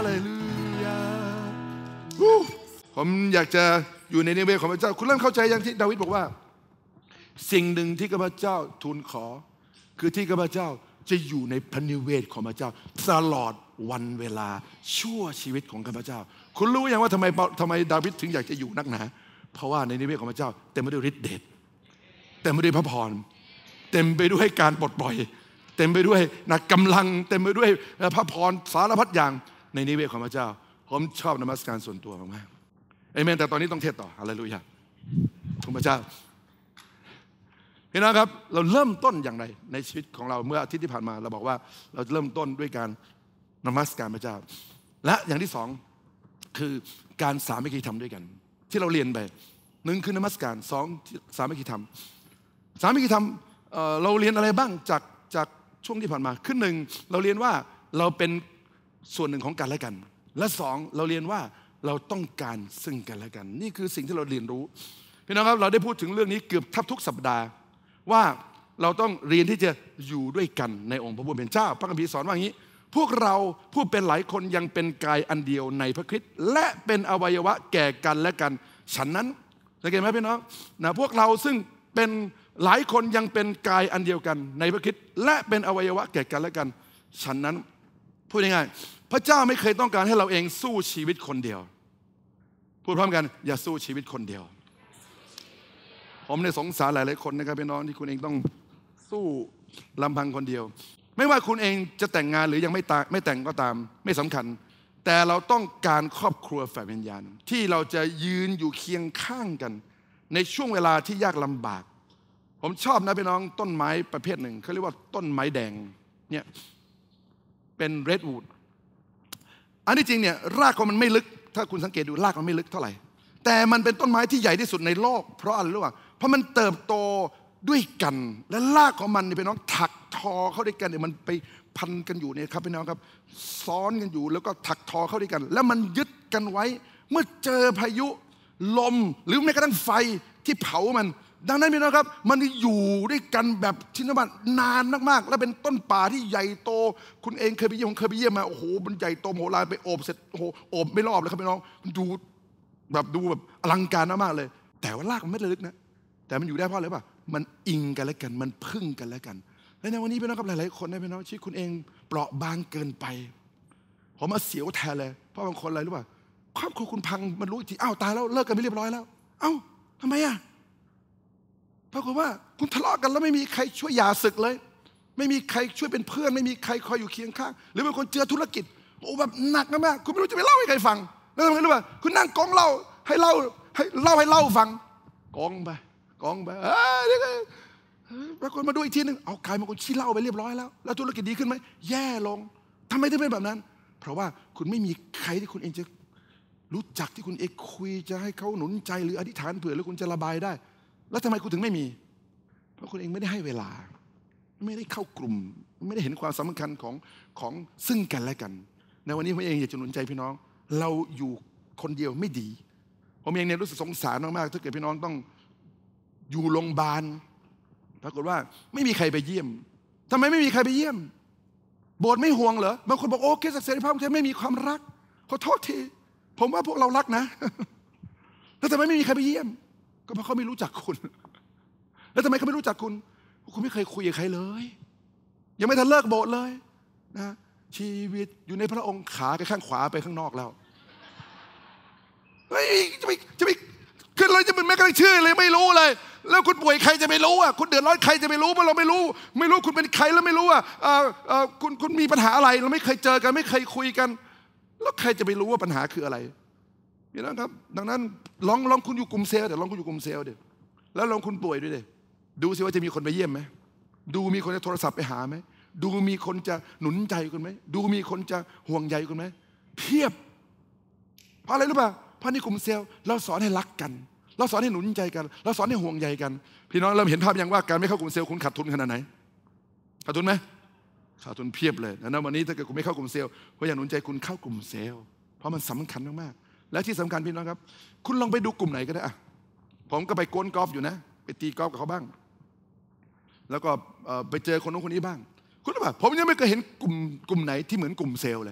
เลลูยาผมอยากจะอยู่ในนิเวศของพระเจ้าคุณเริ่มเข้าใจอย่างที่ดาวิดบอกว่าสิ่งหนึ่งที่ข้าพเจ้าทูลขอคือที่ข้าพเจ้าจะอยู่ในพระนิเวศของพระเจ้าตลอดวันเวลาชั่วชีวิตของข้าพเจ้าคุณรู้ยังว่าทำไมทำไมดาวิดถึงอยากจะอยู่นักหนาเพราะว่าในนิเวศของพระเจ้าเต็มไปด้วยฤทธิ์เดชเต็มไปด้วยพระพรเต็มไปด้วยการปลดปล่อยเต็มไปด้วยนักกำลังเต็มไปด้วยพระพรสารพัดอย่างในนิเวศของพระเจ้าผมชอบนมัสการส่วนตัวมากๆเอเมนแต่ตอนนี้ต้องเทศต่อฮาเลลูยาคุณพระเจ้าพี่น้องครับเราเริ่มต้นอย่างไรในชีวิตของเราเมื่ออาทิตย์ที่ผ่านมาเราบอกว่าเราจะเริ่มต้นด้วยการนมัสการพระเจ้าและอย่างที่สองคือการสามัคคีธรรมด้วยกันที่เราเรียนไปหนึ่งคือนมัสการสองสามัคคีธรรมสามัคคีธรรมเราเรียนอะไรบ้างจากจากช่วงที่ผ่านมาขึ้นหนึ่งเราเรียนว่าเราเป็นส่วนหนึ่งของกันและกันและสองเราเรียนว่าเราต้องการซึ่งกันและกันนี่คือสิ่งที่เราเรียนรู้พี่น้องครับเราได้พูดถึงเรื่องนี้เกือบทับทุกสัปดาห์ว่าเราต้องเรียนที่จะอยู่ด้วยกันในองค์พระผู้เป็นเจ้าพระคัมภีร์สอนว่าอย่างนี้พวกเราผู้เป็นหลายคนยังเป็นกายอันเดียวในพระคริสต์และเป็นอวัยวะแก่กันและกันฉันนั้นสังเกตไหมพี่น้องนะพวกเราซึ่งเป็นหลายคนยังเป็นกายอันเดียวกันในพระคริสต์และเป็นอวัยวะแก่กันและกันฉันนั้นพูดง่ายๆพระเจ้าไม่เคยต้องการให้เราเองสู้ชีวิตคนเดียวพูดพร้อมกันอย่าสู้ชีวิตคนเดียวผมในสงสารหลายๆคนนะครับพี่น้องที่คุณเองต้องสู้ลำพังคนเดียวไม่ว่าคุณเองจะแต่งงานหรือยังไม่ตไม่แต่งก็ตามไม่สำคัญแต่เราต้องการครอบครัวฝ่ายวิญญาณที่เราจะยืนอยู่เคียงข้างกันในช่วงเวลาที่ยากลำบากผมชอบนะพี่น้องต้นไม้ประเภทหนึ่งเขาเรียกว่าต้นไม้แดงเนี่ยเป็นเรดวูดอันที่จริงเนี่ยรากของมันไม่ลึกถ้าคุณสังเกตดูรากมันไม่ลึกเท่าไหร่แต่มันเป็นต้นไม้ที่ใหญ่ที่สุดในโลกเพราะอะไรรู้ป่ะเพราะมันเติบโตด้วยกันและรากของมันเนี่ยพี่น้องถักทอเข้าด้วยกันเนี่ยมันไปพันกันอยู่เนี่ยครับพี่น้องครับซ้อนกันอยู่แล้วก็ถักทอเข้าด้วยกันแล้วมันยึดกันไว้เมื่อเจอพายุลมหรือแม้กระทั่งไฟที่เผามันดังนั้นพี่น้องครับมันอยู่ด้วยกันแบบชินบัตนานมากๆและเป็นต้นป่าที่ใหญ่โตคุณเองเคยไปเยี่ยมเคยไปเยี่ยมมาโอ้โหมันใหญ่โตโมโหลานไปโอบเสร็จโอ้โหโอบไม่รอบเลยครับพี่น้องมันดูแบบดูแบบอลังการมากๆเลยแต่ว่ารากมันไม่ลึกนะแต่มันอยู่ได้เพราะอะไรป่ะมันอิงกันและกันมันพึ่งกันและกันและในวันนี้พี่น้องครับหลายๆคนนะพี่น้องชีวิตคุณเองเปราะบางเกินไปผมมาเสียวแทนเลยเพราะบางคนอะไรรู้ป่ะครอบครัวคุณพังมันรู้ทีอ้าวตายแล้วเลิกกันไม่เรียบร้อยแล้วเอ้าทำไมอ่ะปรากฏว่าคุณทะเลาะกันแล้วไม่มีใครช่วยหย่าศึกเลยไม่มีใครช่วยเป็นเพื่อนไม่มีใครคอยอยู่เคียงข้างหรือบางคนเจอธุรกิจโอ้แบบหนักมากคุณไม่รู้จะไปเล่าให้ใครฟังแล้วทำไมรู้ป่ะคุณนั่งกองเล่าให้เล่าให้เล่าให้เล่าฟังกองไปกองไปเอ้ยปรากฏมาดูอีกทีนึงเอากลายมาคนขี้เล่าไปเรียบร้อยแล้วแล้วธุรกิจดีขึ้นไหมแย่ลงทำไมถึงเป็นแบบนั้นเพราะว่าคุณไม่มีใครที่คุณเองจะรู้จักที่คุณเองคุยจะให้เขาหนุนใจหรืออธิษฐานเผื่อหรือคุณจะระบายได้แล้วทำไมคุณถึงไม่มีเพราะคุณเองไม่ได้ให้เวลาไม่ได้เข้ากลุ่มไม่ได้เห็นความสำคัญของของซึ่งกันและกันในวันนี้ผมเองอยากจะหนุนใจพี่น้องเราอยู่คนเดียวไม่ดีผมเองเนี่ยรู้สึกสงสารมากๆถ้าเกิดพี่น้องต้องอยู่โรงพยาบาลปรากฏว่าไม่มีใครไปเยี่ยมทำไมไม่มีใครไปเยี่ยมโบสถ์ไม่ห่วงเหรอบางคนบอกโอ้เคสเสรีภาพแค่ไม่มีความรักขอโทษทีผมว่าพวกเรารักนะแล้วทำไมไม่มีใครไปเยี่ยมก็เพราะเขาไม่รู้จักคุณแล้วทำไมเขาไม่รู้จักคุณคุณไม่เคยคุยกับใครเลยยังไม่ทันเลิกโบสถ์เลยนะชีวิตอยู่ในพระองค์ขาไปข้างขวาไปข้างนอกแล้วเฮ้ยจะไปจะไปขึ้นเลยจะเป็นแม้กระทั่งชื่อเลยไม่รู้เลยแล้วคุณป่วยใครจะไม่รู้อ่ะคุณเดือดร้อนใครจะไม่รู้เพราะเราไม่รู้ไม่รู้คุณเป็นใครแล้วไม่รู้อ่ะคุณคุณมีปัญหาอะไรเราไม่เคยเจอกันไม่เคยคุยกันแล้วใครจะไปรู้ว่าปัญหาคืออะไรนี่นะครับดังนั้นลองลองคุณอยู่กลุ่มเซลล์เดี๋ยวลองคุณอยู่กลุ่มเซลล์เดี๋ยวแล้วลองคุณป่วยด้วยเดี๋ยวดูสิว่าจะมีคนไปเยี่ยมไหมดูมีคนจะโทรศัพท์ไปหาไหมดูมีคนจะหนุนใจคุณไหมดูมีคนจะห่วงใยคุณไหมเพียบเพราะอะไรรู้ป่ะเพราะในกลุ่มเซลล์เราสอนให้รักกันเราสอนให้หนุนใจกันเราสอนให้ห่วงใยกันพี่น้องเริ่มเห็นภาพยังว่าการไม่เข้ากลุ่มเซลล์คุณขาดทุนขนาดไหนขาดทุนไหมขาดทุนเพียบเลยนะวันนี้ถ้าเกิดคุณไม่เข้ากลุ่มเซลล์ผมอยากหนุนใจคุณเข้ากลุ่มเซลล์เพราะมันสำคัญมากๆและที่สำคัญพี่น้องครับคุณลองไปดูกลุ่มไหนก็ได้อะผมก็ไปโกนกอล์ฟอยู่นะไปตีกอล์ฟกับเขาบ้างแล้วก็ไปเจอคนนู้นคนนี้บ้างคุณรู้ป่ะผมยังไม่เคยเห็นกลุ่มกลุ่มไหนที่เหมือนกลุ่มเซลล์เลย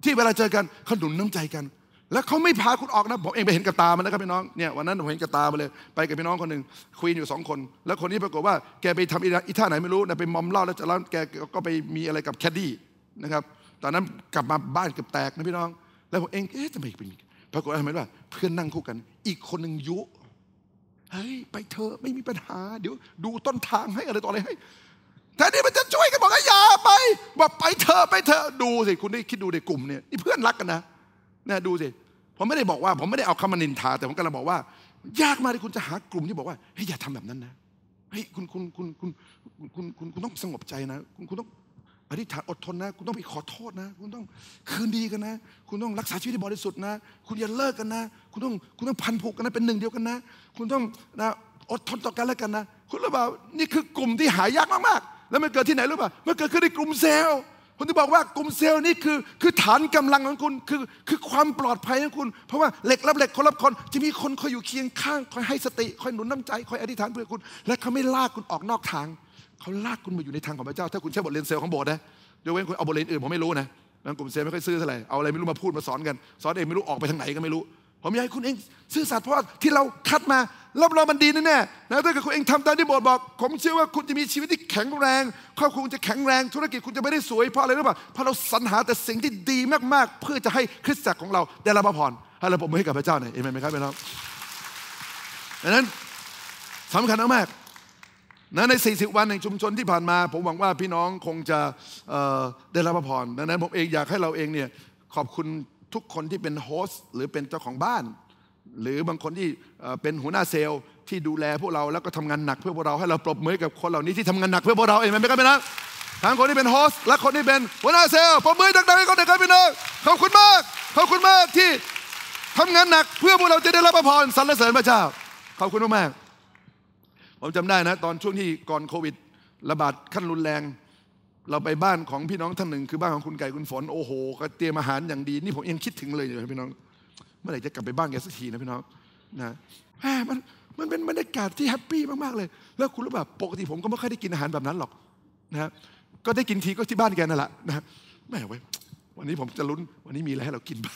ที่เวลาเจอกันเขาหนุนน้ำใจกันแล้วเขาไม่พาคุณออกนะผมเองไปเห็นกับตามันนะครับพี่น้องเนี่ยวันนั้นผมเห็นกับตามาเลยไปกับพี่น้องคนหนึ่งคุยอยู่สองคนแล้วคนนี้ปรากฏว่าแกไปทำอีท่าไหนไม่รู้นะไปมอมเหล้าแล้วแล้วแกก็ไปมีอะไรกับแคดดี้นะครับตอนนั้นกลับมาบ้านเกือบแตกนะพี่น้องแล้วผมเองเอ๊ะทำไมเป็นปรากฏว่าทำไมว่าเพื่อนนั่งคู่กันอีกคนหนึ่งยุเฮ้ยไปเถอะไม่มีปัญหาเดี๋ยวดูต้นทางให้อะไรต่ออะไรให้แต่นี่มันจะช่วยกันบอกว่าอย่าไปบอกไปเถอะไปเถอะดูสิคุณได้คิดดูในกลุ่มเนี่ยนี่เพื่อนรักกันนะเนี่ยดูสิผมไม่ได้บอกว่าผมไม่ได้เอาคำมานินทาแต่ผมกำลังบอกว่ายากมากที่คุณจะหากลุ่มที่บอกว่าเฮ้ยอย่าทำแบบนั้นนะเฮ้ยคุณคุณคุณคุณคุณคุณคุณต้องสงบใจนะคุณคุณต้องอธิษฐานอดทนนะคุณต้องไปขอโทษนะคุณต้องคืนดีกันนะคุณต้องรักษาชีวิตที่บริสุทธิ์นะคุณอย่าเลิกกันนะคุณต้องคุณต้องพันผูกกันนะเป็นหนึ่งเดียวกันนะคุณต้องนะอดทนต่อกันแล้วกันนะคุณรู้เปล่านี่คือกลุ่มที่หายากมากๆแล้วมันเกิดที่ไหนรู้ป่ะมันเกิดขึ้นในกลุ่มเซลล์ผมจะบอกว่ากลุ่มเซลล์นี่คือคือฐานกำลังของคุณคือคือความปลอดภัยของคุณเพราะว่าเหล็กรับเหล็กคนรับคนจะมีคนคอยอยู่เคียงข้างคอยให้สติคอยหนุนน้ำใจคอยอธิษฐานเพื่อคุณและเขาไม่ลากคุณออกนอกทางเขาลากคุณมาอยู่ในทางของพระเจ้าถ้าคุณใช้บทเรียนเซลล์ของโบสถ์นะยกเว้นคุณเอาบทเรียนอื่นผมไม่รู้นะบางกลุ่มเซลล์ไม่ค่อยซื่อเท่าไหร่เอาอะไรไม่รู้มาพูดมาสอนกันสอนเองไม่รู้ออกไปทางไหนก็ไม่รู้ผมอยากให้คุณเองซื่อสัตย์เพราะที่เราคัดมารับรองมันดีแน่ๆนะถ้าเกิดคุณเองทำตามที่โบสถ์บอกผมเชื่อว่าคุณจะมีชีวิตที่แข็งแรงครอบครัวคุณจะแข็งแรงธุรกิจคุณจะไม่ได้สวยเพราะอะไรรู้ป่ะเพราะเราสรรหาแต่สิ่งที่ดีมากๆเพื่อจะให้คริสตจักรของเราได้รับพระพรให้เราปรบมือให้กับพระเจ้าหน่อยเอเมนไหมครับพี่น้องดังนั้นสำคัญมากๆนะในสี่สิบวันในชุมชนที่ผ่านมาผมหวังว่าพี่น้องคงจะได้รับพระพรดังนั้นผมเองอยากให้เราเองเนี่ยขอบคุณทุกคนที่เป็นโฮสต์หรือเป็นเจ้าของบ้านหรือบางคนที่เป็นหัวหน้าเซลล์ที่ดูแลพวกเราแล้วก็ทำงานหนักเพื่อพวกเราให้เราปรบมือกับคนเหล่านี้ที่ทำงานหนักเพื่อพวกเราเองไหมครับพี่น้องทั้งคนที่เป็นโฮสต์และคนที่เป็นหัวหน้าเซลล์ปรบมือดังๆให้เขาหน่อยครับพี่น้องขอบคุณมากขอบคุณมากที่ทำงานหนักเพื่อพวกเราจะได้รับพระพรสรรเสริญพระเจ้าขอบคุณมากๆผมจำได้นะตอนช่วงที่ก่อนโควิดระบาดขั้นรุนแรงเราไปบ้านของพี่น้องท่านหนึ่งคือบ้านของคุณไก่คุณฝนโอ้โหก็เตรียมอาหารอย่างดีนี่ผมยังคิดถึงเลยพี่น้องเมื่อไหร่จะกลับไปบ้านแกสักทีนะพี่น้องนะมันมันเป็นบรรยากาศที่แฮปปี้มากๆเลยแล้วคุณรู้ป่ะปกติผมก็ไม่ค่อยได้กินอาหารแบบนั้นหรอกนะก็ได้กินทีก็ที่บ้านแกนั่นแหละนะแม่เว้ยวันนี้ผมจะลุ้นวันนี้มีอะไรให้เรากินบ้าง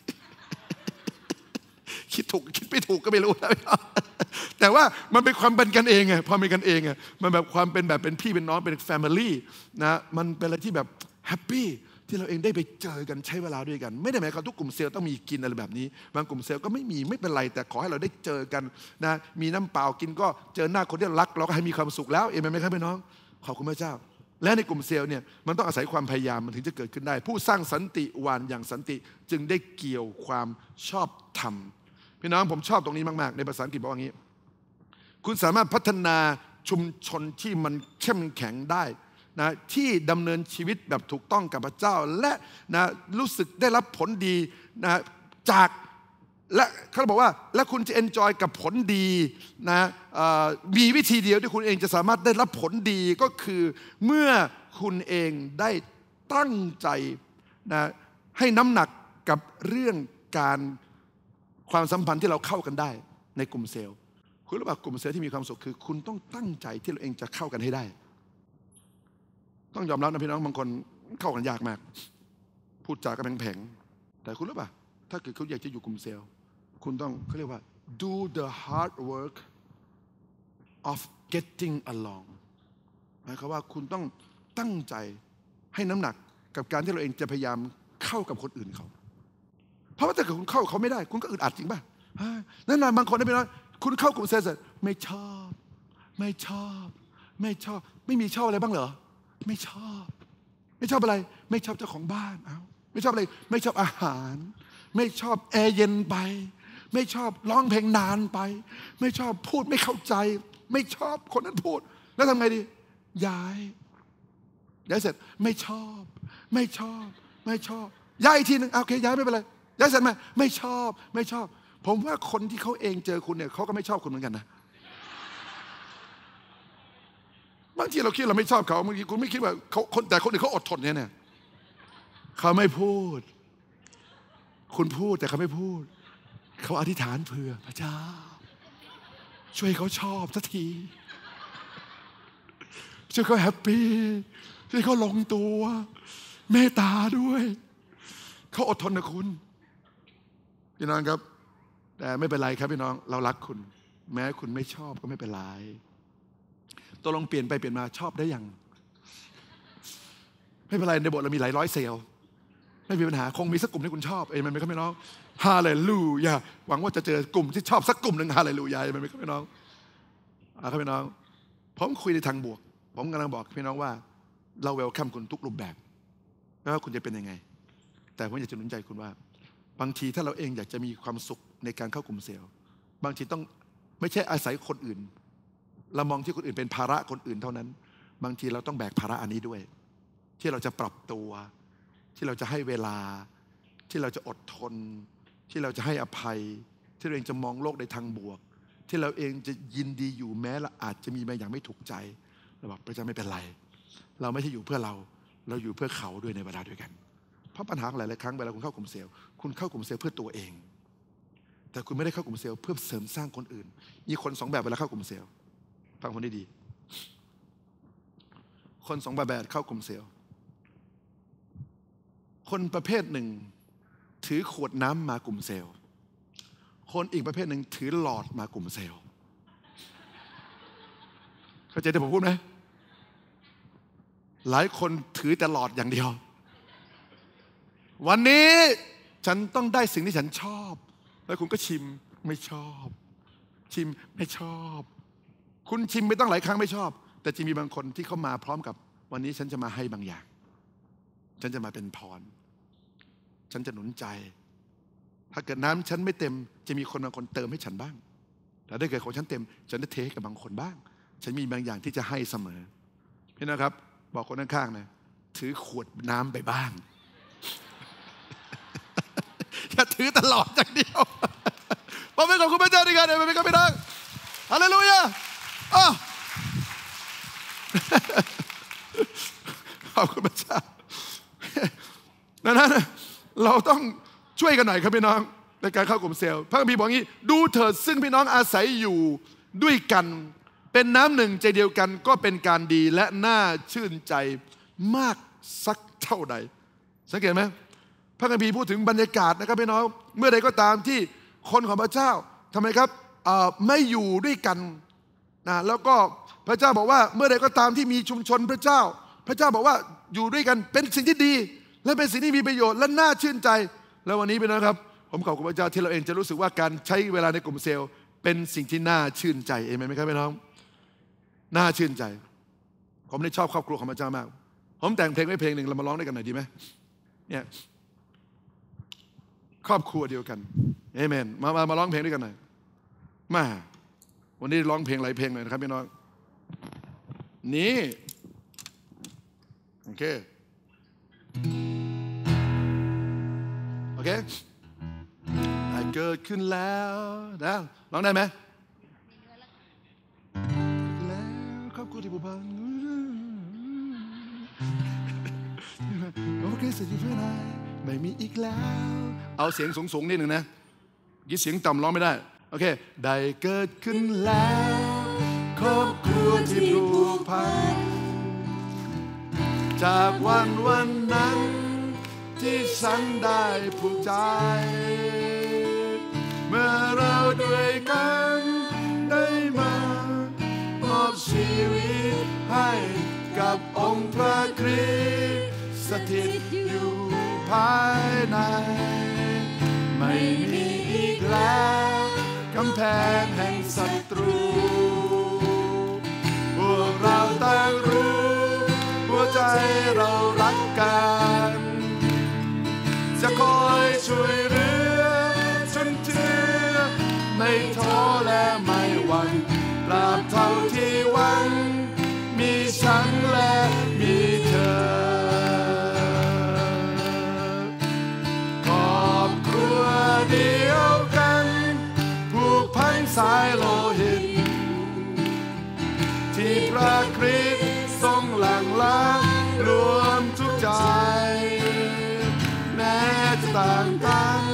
คิดถูกคิดไม่ถูกก็ไม่รู้นะแต่ว่ามันเป็นความเป็นกันเองไงพอเป็นกันเองไงมันแบบความเป็นแบบเป็นพี่เป็นน้องเป็นแฟมิลี่นะมันเป็นอะไรที่แบบแฮปปี้ที่เราเองได้ไปเจอกันใช้เวลาด้วยกันไม่ได้หมายความทุกกลุ่มเซลล์ต้องมีกินอะไรแบบนี้บางกลุ่มเซลล์ก็ไม่มีไม่เป็นไรแต่ขอให้เราได้เจอกันนะมีน้ำเปล่ากินก็เจอหน้าคนที่รักเราก็ให้มีความสุขแล้วเอเมนไหมครับพี่น้องขอบคุณพระเจ้าและในกลุ่มเซลล์เนี่ยมันต้องอาศัยความพยายามมันถึงจะเกิดขึ้นได้ผู้สร้างสันติวานอย่างสันติจึงได้เกี่ยวความชอบธรรมพี่น้องผมชอบตรงนี้มากๆในภาษาอังกฤษบอกว่าอย่างนี้คุณสามารถพัฒนาชุมชนที่มันเข้มแข็งได้นะที่ดำเนินชีวิตแบบถูกต้องกับพระเจ้าและนะรู้สึกได้รับผลดีนะจากและเขาบอกว่าและคุณจะเอนจอยกับผลดีนะมีวิธีเดียวที่คุณเองจะสามารถได้รับผลดีก็คือเมื่อคุณเองได้ตั้งใจนะให้น้ำหนักกับเรื่องการความสัมพันธ์ที่เราเข้ากันได้ในกลุ่มเซลล์คุณรู้ป่ะกลุ่มเซลล์ที่มีความสุขคือคุณต้องตั้งใจที่เราเองจะเข้ากันให้ได้ต้องยอมรับนะพี่น้องบางคนเข้ากันยากมากพูดจาก็แผงๆแต่คุณรู้ป่ะถ้าเกิดเขาอยากจะอยู่กลุ่มเซลล์คุณต้องเขาเรียกว่า do the hard work of getting along หมายความว่าคุณต้องตั้งใจให้น้ำหนักกับการที่เราเองจะพยายามเข้ากับคนอื่นเขาเพราะว่าถ้าเกิดคุณเข้าเขาไม่ได้คุณก็อึดอัดจริงป่ะนั่นน่ะบางคนนะพี่น้องคุณเข้ากลุ่มเซลล์ไม่ชอบไม่ชอบไม่ชอบไม่มีชอบอะไรบ้างเหรอไม่ชอบไม่ชอบอะไรไม่ชอบเจ้าของบ้านเอาไม่ชอบอะไรไม่ชอบอาหารไม่ชอบแอร์เย็นไปไม่ชอบร้องเพลงนานไปไม่ชอบพูดไม่เข้าใจไม่ชอบคนนั้นพูดแล้วทำไงดีย้ายย้ายเสร็จไม่ชอบไม่ชอบไม่ชอบย้ายอีกทีนึงโอเคย้ายไม่เป็นไรย้ายเสร็จไหมไม่ชอบไม่ชอบผมว่าคนที่เขาเองเจอคุณเนี่ยเขาก็ไม่ชอบคุณเหมือนกันนะบางทีเราคิดเราไม่ชอบเขาบางทีคุณไม่คิดว่าเขาคนแต่คนอื่นเขาอดทนเนี่ยเนี่ยเขาไม่พูดคุณพูดแต่เขาไม่พูดเขาอธิษฐานเผื่อพระเจ้าช่วยเขาชอบสักทีช่วยเขาแฮปปี้ช่วยเขาลงตัวเมตตาด้วยเขาอดทนนะคุณพี่น้องครับแต่ไม่เป็นไรครับพี่น้องเรารักคุณแม้คุณไม่ชอบก็ไม่เป็นไรตัวลองเปลี่ยนไปเปลี่ยนมาชอบได้ยังไม่เป็นไรในโบสถ์เรามีหลายร้อยเซลล์ไม่มีปัญหาคงมีสักกลุ่มที่คุณชอบเองมันไม่ครับพี่น้องฮาเลลูยาหวังว่าจะเจอกลุ่มที่ชอบสักกลุ่มหนึ่งฮาเลลูยามันไม่ครับพี่น้องอ่าครับพี่น้องผมคุยในทางบวกผมกำลังบอกพี่น้องว่าเราเวลคัมคุณทุกรูปแบบไม่ว่าคุณจะเป็นยังไงแต่ผมอยากจะหนุนใจคุณว่าบางทีถ้าเราเองอยากจะมีความสุขในการเข้ากลุ่มเซลล์บางทีต้องไม่ใช่อาศัยคนอื่นเรามองที่คนอื่นเป็นภาระคนอื่นเท่านั้นบางทีเราต้องแบกภาระอันนี้ด้วยที่เราจะปรับตัวที่เราจะให้เวลาที่เราจะอดทนที่เราจะให้อภัยที่เราเองจะมองโลกในทางบวกที่เราเองจะยินดีอยู่แม้เราอาจจะมีบางอย่างไม่ถูกใจเราบอกพระเจ้าไม่เป็นไรเราไม่ใช่อยู่เพื่อเราเราอยู่เพื่อเขาด้วยในเวลาด้วยกันเพราะปัญหาหลายๆครั้งเวลาคุณเข้ากลุ่มเซลล์คุณเข้ากลุ่มเซลล์เพื่อตัวเองแต่คุณไม่ได้เข้ากลุ่มเซลล์เพื่อเสริมสร้างคนอื่นมีคนสองแบบเวลาเข้ากลุ่มเซลล์ฟังคนดีๆคนสองแบบเข้ากลุ่มเซลล์คนประเภทหนึ่งถือขวดน้ำมากลุ่มเซลล์คนอีกประเภทหนึ่งถือหลอดมากลุ่มเซลล์เข้าใจที่ผมพูดไหมหลายคนถือแต่หลอดอย่างเดียววันนี้ฉันต้องได้สิ่งที่ฉันชอบแล้วคุณก็ชิมไม่ชอบชิมไม่ชอบคุณชิมไม่ต้องหลายครั้งไม่ชอบแต่จะมีบางคนที่เข้ามาพร้อมกับวันนี้ฉันจะมาให้บางอย่างฉันจะมาเป็นพรฉันจะหนุนใจถ้าเกิดน้ำฉันไม่เต็มจะมีคนบางคนเติมให้ฉันบ้างแต่ถ้าเกิดของฉันเต็มฉันจะเทให้กับบางคนบ้างฉันมีบางอย่างที่จะให้เสมอพี่นะครับบอกคนข้างๆนะถือขวดน้ำไปบ้างอย่าถือตลอดอย่างเดียวผมไม่ขอบคุณพระเจ้าดีกันเลยไม่ก็ไม่ได้ฮาเลลูยาอ้าวขอบคุณพระเจ้าดังนั้นเราต้องช่วยกันหน่อยครับพี่น้องในการเข้ากลุ่มเซลล์พระคัมภีร์บอกงี้ดูเถิดซึ่งพี่น้องอาศัยอยู่ด้วยกันเป็นน้ำหนึ่งใจเดียวกันก็เป็นการดีและน่าชื่นใจมากสักเท่าใดสังเกตไหมพระคัมภีร์พูดถึงบรรยากาศนะครับพี่น้องเมื่อใดก็ตามที่คนของพระเจ้าทำไมครับไม่อยู่ด้วยกันนะแล้วก็พระเจ้าบอกว่าเมื่อใดก็ตามที่มีชุมชนพระเจ้าพระเจ้าบอกว่าอยู่ด้วยกันเป็นสิ่งที่ดีและเป็นสิ่งที่มีประโยชน์และน่าชื่นใจแล้ววันนี้พี่น้องครับผมขอบคุณพระเจ้าที่เราเองจะรู้สึกว่าการใช้เวลาในกลุ่มเซลล์เป็นสิ่งที่น่าชื่นใจเองไหมครับพี่น้องน่าชื่นใจผมได้ชอบครอบครัวของพระเจ้ามากผมแต่งเพลงไว้เพลงหนึ่งเรามาร้องด้วยกันหน่อยดีไหมเนี่ยครอบครัวเดียวกันเอเมนมามามาร้องเพลงด้วยกันหน่อยมาวันนี้ร้องเพลงหลายเพลงหน่อยนะครับพี่น้องนี่โอเคโอเคได้เกิดขึ้นแล้วนะร้องได้ไหมแล้วครอบครัวที่ผูกพันโอเคเสร็จที่เพื่อนนายไม่มีอีกแล้วเอาเสียงสูงๆนิดหนึ่งนะยี่เสียงต่ำร้องไม่ได้โอเคได้เกิดขึ้นแล้วครอบครัวที่ผูกพันจากวันวันนั้นที่ฉันได้ผูกใจเมื่อเราด้วยกันได้มามอบชีวิตให้กับองค์พระคริสต์สถิตอยู่ภายในไม่มีอีกแล้วกำแพงแห่งศัตรูพวกเราต่างรู้หัวใจเรารักกันจะคอยช่วยเหลือจนเชื่อไม่ท้อและไม่หวั่นตราบเท่าที่วันมีฉันและมีเธอครอบครัวเดียวกันผูกพันสายโลหิตที่พระคริสต์ทรงหลั่งล้างรวมทุกใจแม้จะต่างกัน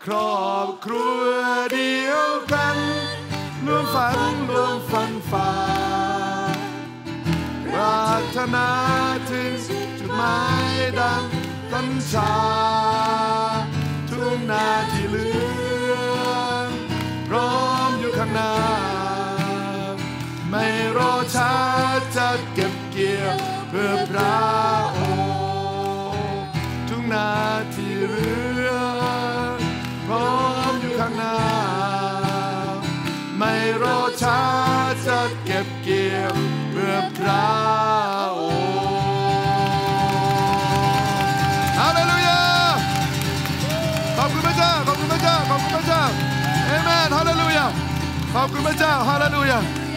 ครอบครัวเดียวกันร่วมฝันร่วมฝันฝ่าปรารถนาถึงจุดหมายดังต้นชาทุ่งนาที่เหลืองพร้อมอยู่ข้างหน้าไม่รอช้าจะเก็บเกี่ยวเพื่อพระองค์ทุ่งนาที่เหลืองพร้อมอยู่ข้างหน้าไม่รอช้าจะเก็บเกี่ยวเพื่อพระองค์ฮาเลลูยาขอบคุณพระเจ้าขอบคุณพระเจ้าขอบคุณพระเจ้าเอเมนฮาเลลูยาขอบคุณพระเจ้าฮาเลลูยา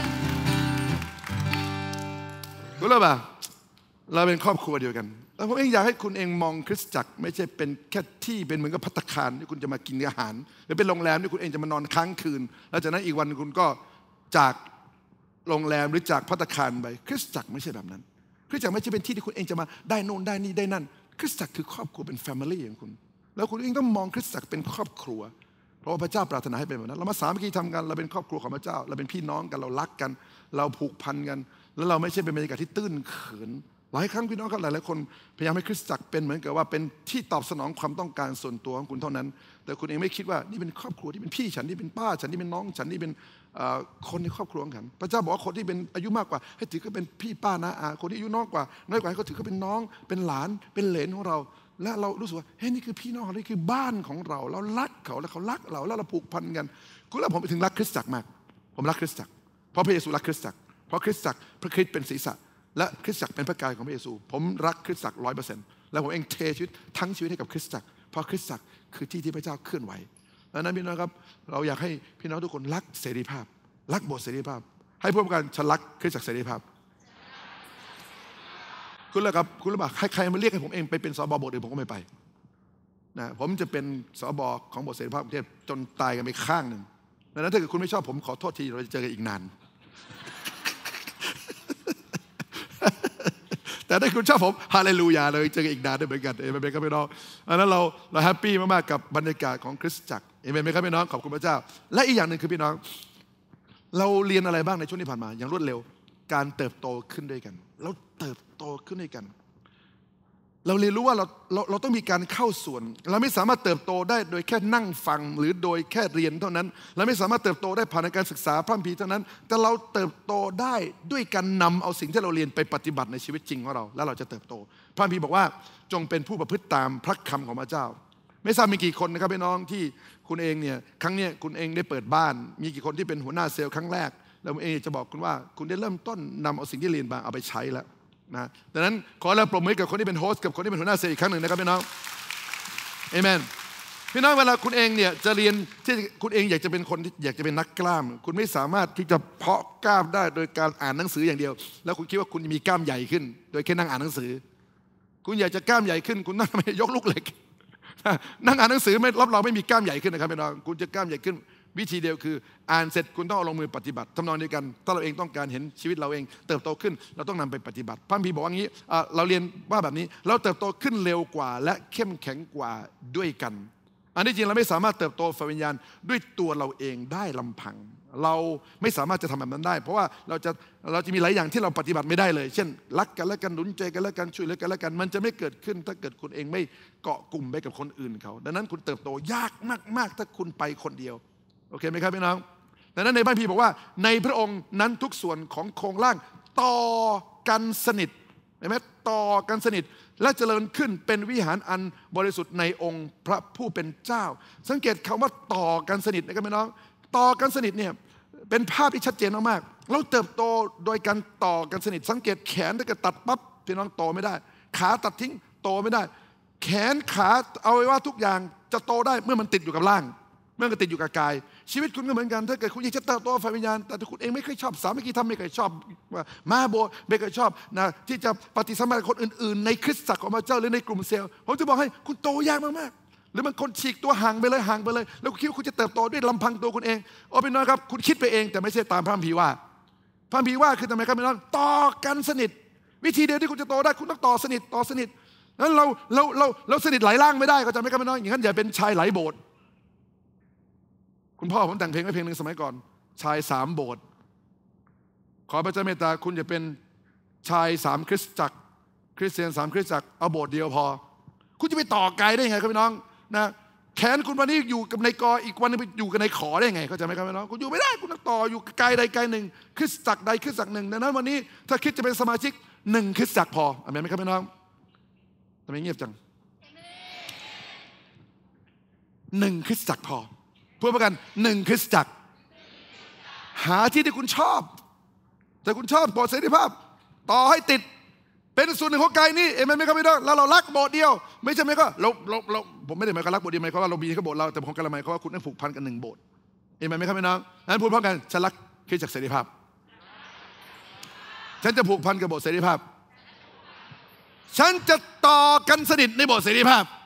รู้หรือเปล่าเราเป็นครอบครัวเดียวกันแล้วผมเองอยากให้คุณเองมองคริสตจักรไม่ใช่เป็นแค่ที่เป็นเหมือนกับภัตตาคารที่คุณจะมากินอาหารหรือเป็นโรงแรมที่คุณเองจะมานอนค้างคืนแล้วจากนั้นอีกวันคุณก็จากโรงแรมหรือจากภัตตาคารไปคริสตจักรไม่ใช่แบบนั้นคริสตจักรไม่ใช่เป็นที่ที่คุณเองจะมาได้โน่นได้นี่ได้นั่นคริสตจักรคือครอบครัวเป็นแฟมิลี่ของคุณแล้วคุณเองต้องมองคริสตจักรเป็นครอบครัวเพราะว่าพระเจ้าปรารถนาให้เป็นแบบนั้นเรามาสามัคคีทำกันเราเป็นครอบครัวของพระเจ้าเราเป็นพี่น้องกันเรารักกันเราผูกพันกันแล้วเราไม่ใช่เป็นบรรยากาศที่ตื้นเขินหลายครั้งพี่น้องครับหลายๆคนพยายามให้คริสตจักรเป็นเหมือนกับว่าเป็นที่ตอบสนองความต้องการส่วนตัวของคุณเท่านั้นแต่คุณเองไม่คิดว่านี่เป็นครอบครัวที่เป็นพี่ฉันนี่เป็นป้าฉันนี่เป็นน้องฉันนี่เป็นคนในครอบครัวของฉันพระเจ้าบอกว่าคนที่เป็นอายุมากกว่าให้ถือเขาเป็นพี่ป้าน้าอาคนที่อายุน้อยกว่าน้อยกว่าให้เขาถือเขาเป็นน้องเป็นหลานเป็นเหลนของเราและเรารู้สึกว่าเฮ้ยนี่คือพี่น้องเรานี่คือบ้านของเราเรารักเขาแล้วเขารักเราแล้วเราผูกพันกันคุณแล้วผมไปถึงรักคริสตจักรมากผมรักคริสตจักรเพราะพระเยซูรักคริสตจักรเพราะคริสตจักรพระคริสต์เป็นศีรษะและคริสตจักรเป็นพระกายของพระเยซูผมรักคริสตจักรร้อยเปอร์เซ็นต์แล้วผมเองเทชีวิตทั้งชีวิตให้กับคริสตจักรเพราะคริสตจักรคือที่ที่พระเจ้าเคลื่อนไหวดังนั้นพี่น้องครับเราอยากให้พี่น้องทุกคนรักเสรีภาพรักโบสถ์เสรีภาพให้พวกกันฉันรักคริสตจักรเสรีภาพคุณเลยครับคุณรู้ป่ะใครๆมาเรียกให้ผมเองไปเป็นสบโบสถ์อื่นผมก็ไม่ไปนะผมจะเป็นสบของโบสถ์เสรีภาพกรุงเทพจนตายกันไปข้างหนึ่งดังนั้นถ้าเกิดคุณไม่ชอบผมขอโทษทีเราจะเจอกันอีกนานแต่ถ้าคุณชอบผมฮาเลลูยาเลยเจอกันอีกนานได้เหมือนกันเอเมนไหมครับพี่น้องอันนั้นเราเราแฮปปี้มากๆกับบรรยากาศของคริสตจักรเอเมนไหมครับพี่น้องขอบคุณพระเจ้าและอีกอย่างหนึ่งคือพี่น้องเราเรียนอะไรบ้างในช่วงที่ผ่านมาอย่างรวดเร็วการเติบโตขึ้นด้วยกันเราเติบโตขึ้นด้วยกันเราเรียนรู้ว่าเราเราเราต้องมีการเข้าส่วนเราไม่สามารถเติบโตได้โดยแค่นั่งฟังหรือโดยแค่เรียนเท่านั้นเราไม่สามารถเติบโตได้ผ่านการศึกษาพระคัมภีร์เท่านั้นแต่เราเติบโตได้ด้วยการนำเอาสิ่งที่เราเรียนไปปฏิบัติในชีวิตจริงของเราแล้วเราจะเติบโตพระคัมภีร์บอกว่าจงเป็นผู้ประพฤติตามพระคำของพระเจ้าไม่ทราบมีกี่คนนะครับพี่น้องที่คุณเองเนี่ยครั้งนี้คุณเองได้เปิดบ้านมีกี่คนที่เป็นหัวหน้าเซลล์ครั้งแรกแล้วผมเองจะบอกคุณว่าคุณได้เริ่มต้นนำเอาสิ่งที่เรียนมาเอาไปใช้แล้วนะดังนั้นขอเราปรบมือกับคนที่เป็นโฮสต์กับคนที่เป็นหัวหน้าเซลล์อีกครั้งหนึ่งนะครับพี่น้องเอเมนพี่น้องเวลาคุณเองเนี่ยจะเรียนที่คุณเองอยากจะเป็นคนที่อยากจะเป็นนักกล้ามคุณไม่สามารถที่จะเพาะกล้ามได้โดยการอ่านหนังสืออย่างเดียวแล้วคุณคิดว่าคุณจะมีกล้ามใหญ่ขึ้นโดยแค่นั่งอ่านหนังสือคุณอยากจะกล้ามใหญ่ขึ้นคุณนั่งไม่ยกลูกเหล็กนั่งอ่านหนังสือไม่รับรองไม่มีกล้ามใหญ่ขึ้นนะครับพี่น้องคุณจะกล้ามใหญ่ขึ้นวิธีเดียวคืออ่านเสร็จคุณต้องเอาลงมือปฏิบัติทำนองเดียวกันถ้าเราเองต้องการเห็นชีวิตเราเองเติบโตขึ้นเราต้องนำไปปฏิบัติพระคัมภีร์บอกว่างี้เราเรียนว่าแบบนี้เราเติบโตขึ้นเร็วกว่าและเข้มแข็งกว่าด้วยกันอันที่จริงเราไม่สามารถเติบโตฝ่ายวิญญาณด้วยตัวเราเองได้ลำพังเราไม่สามารถจะทำแบบนั้นได้เพราะว่าเราจะเราจะมีหลายอย่างที่เราปฏิบัติไม่ได้เลยเช่นรักกันและกันหนุนใจกันและกันช่วยเหลือกันและกันมันจะไม่เกิดขึ้นถ้าเกิดคุณเองไม่เกาะกลุ่มไปกับคนอื่นเขาดังนั้นคุณเติบโตยากมากๆถ้าคุณไปคนเดียวโอเคไหมครับพี่น้องดังนั้นในพระคัมภีร์บอกว่าในพระองค์นั้นทุกส่วนของโครงร่างต่อกันสนิทเห็นไหมต่อกันสนิทและเจริญขึ้นเป็นวิหารอันบริสุทธิ์ในองค์พระผู้เป็นเจ้าสังเกตคำว่าต่อกันสนิทนะครับพี่น้องต่อกันสนิทเนี่ยเป็นภาพที่ชัดเจนมากๆเราเติบโตโดยการต่อกันสนิทสังเกตแขนถ้าเกิดตัดปั๊บพี่น้องโตไม่ได้ขาตัดทิ้งโตไม่ได้แขนขาเอาไว้ว่าทุกอย่างจะโตได้เมื่อมันติดอยู่กับร่างเมื่อมันติดอยู่กับกายชีวิตคุณก็เหมือนกันถ้าเกิดคุณอยากจะเติบโตฝ่ายวิญญาณแต่คุณเองไม่เคยชอบสามัคคีธรรมไม่เคยชอบมาโบสถ์ไม่เคยชอบนะที่จะปฏิสัมพันธ์กับคนอื่นๆในคริสตจักรของพระเจ้าหรือในกลุ่มเซลล์ผมจะบอกให้คุณโตยากมากๆหรือมันคนฉีกตัวห่างไปเลยห่างไปเลยแล้วคุณคิดว่าคุณจะเติบโตด้วยลำพังตัวคุณเองโอ้เป็นน้อยครับคุณคิดไปเองแต่ไม่ใช่ตามพระคัมภีร์ว่าพระคัมภีร์ว่าคือทำไมครับเป็นน้อยต่อกันสนิทวิธีเดียวที่คุณจะโตได้คุณต้องต่อสนิทต่อสนิทนั้นเราเราเราเราสนิทหลายร่างไม่ได้ก็จะไม่ครับเป็นน้อยอย่างนั้นอย่าเป็นชายหลายโบสถ์คุณพ่อผมแต่งเพลงไว้เพลงหนึ่งสมัยก่อนชายสามโบสถ์ขอพระเจ้าเมตตาคุณจะเป็นชายสามคริสตจักรคริสเตียนสามคริสตจักรเอาโบสถ์เดียวพอคุณจะไปต่อไกลได้ไงครับพี่น้องนะแขนคุณวันนี้อยู่กับในกออีกวันนึงไปอยู่กับในขอได้ไงเข้าใจไหมครับพี่น้องคุณอยู่ไม่ได้คุณต้องต่ออยู่ไกลใดไกลหนึ่งคริสตจักรใดคริสตจักรหนึ่งดังนั้นวันนี้ถ้าคิดจะเป็นสมาชิกหนึ่งคริสตจักรพออาเมนไหมครับพี่น้องทำไมเงียบจังหนึ่งคริสตจักรพอเพื่อประกันหนึ่งคริสตจักรหาที่ที่คุณชอบแต่คุณชอบโบสถ์เสรีภาพต่อให้ติดเป็นส่วนหนึ่งของกายนี้เอเมนไหมครับพี่น้องแล้วเรารักโบสถ์เดียวไม่ใช่ไหมก็เราเราเราผมไม่ได้หมายความรักโบสถ์เดียวหมายความว่าเรามีแค่โบสถ์เราแต่ผมกำลังหมายความว่าคุณต้องผูกพันกันหนึ่งโบสถ์เอเมนไหมครับพี่น้องนั้นพูดพร้อมกันฉันรักคริสตจักรเสรีภาพฉันจะผูกพันกับโบสถ์เสรีภาพฉันจะต่อกันสนิทในโบสถ์เสรีภาพ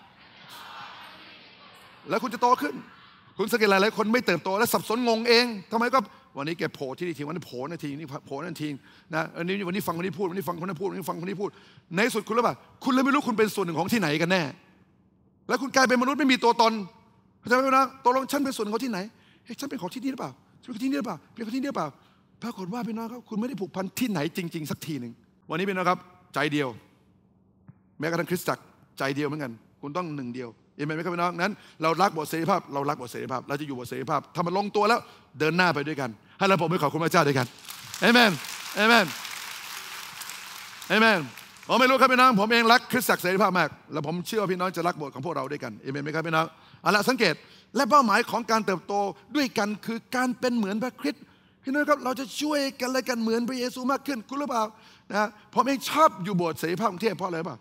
แล้วคุณจะโตขึ้นคุณสังเกตหลายๆคนไม่เติบโตและสับสนงงเองทำไมก็วันนี้แกโผล่ที่นี่ทีวันนี้โผล่นั่นทีนี่โผล่นั่นทีนะอันนี้วันนี้ฟังคนนี้พูดวันนี้ฟังคนนั้นพูดวันนี้ฟังคนนี้พูดในสุดคุณรู้ป่ะคุณเลยไม่รู้คุณเป็นส่วนหนึ่งของที่ไหนกันแน่แล้วคุณกลายเป็นมนุษย์ไม่มีตัวตนเข้าใจไหมนะตัวลงฉันเป็นส่วนของที่ไหนเฮ้ยฉันเป็นของที่นี่หรือเปล่าฉันเป็นที่นี่หรือเปล่าเป็นของที่นี่หรือเปล่าปรากฏว่าพี่น้องครับคุณไม่ได้ผูกพันที่ไหนจริงๆสักทีหนึ่งวันนี้พี่น้องครับใจเดียวแม้กระทั่งคริสตจักรใจเดียวเหมือนกันคุณต้องหนึ่งเดียวเอเมนไหมครับพี่น้องนั้นเรารักบทเสรีภาพเรารักบทเสรีภาพเราจะอยู่บทเสรีภาพถ้ามันลงตัวแล้วเดินหน้าไปด้วยกันให้เราผมไปขอบคุณพระเจ้าด้วยกันเอเมนเอเมนเอเมนผมไม่รู้ครับพี่น้องผมเองรักคริสตจักรเสรีภาพมากและผมเชื่อว่าพี่น้องจะรักบทของพวกเราด้วยกันเอเมนไหมครับพี่น้องเอาละสังเกตและเป้าหมายของการเติบโตด้วยกันคือการเป็นเหมือนพระคริสต์พี่น้องครับเราจะช่วยกันและกันเหมือนพระเยซูมากขึ้นคุณรู้เปล่านะผมเองชอบอยู่โบสถ์เสรีภาพกรุงเทพเพราะอะไรเปล่า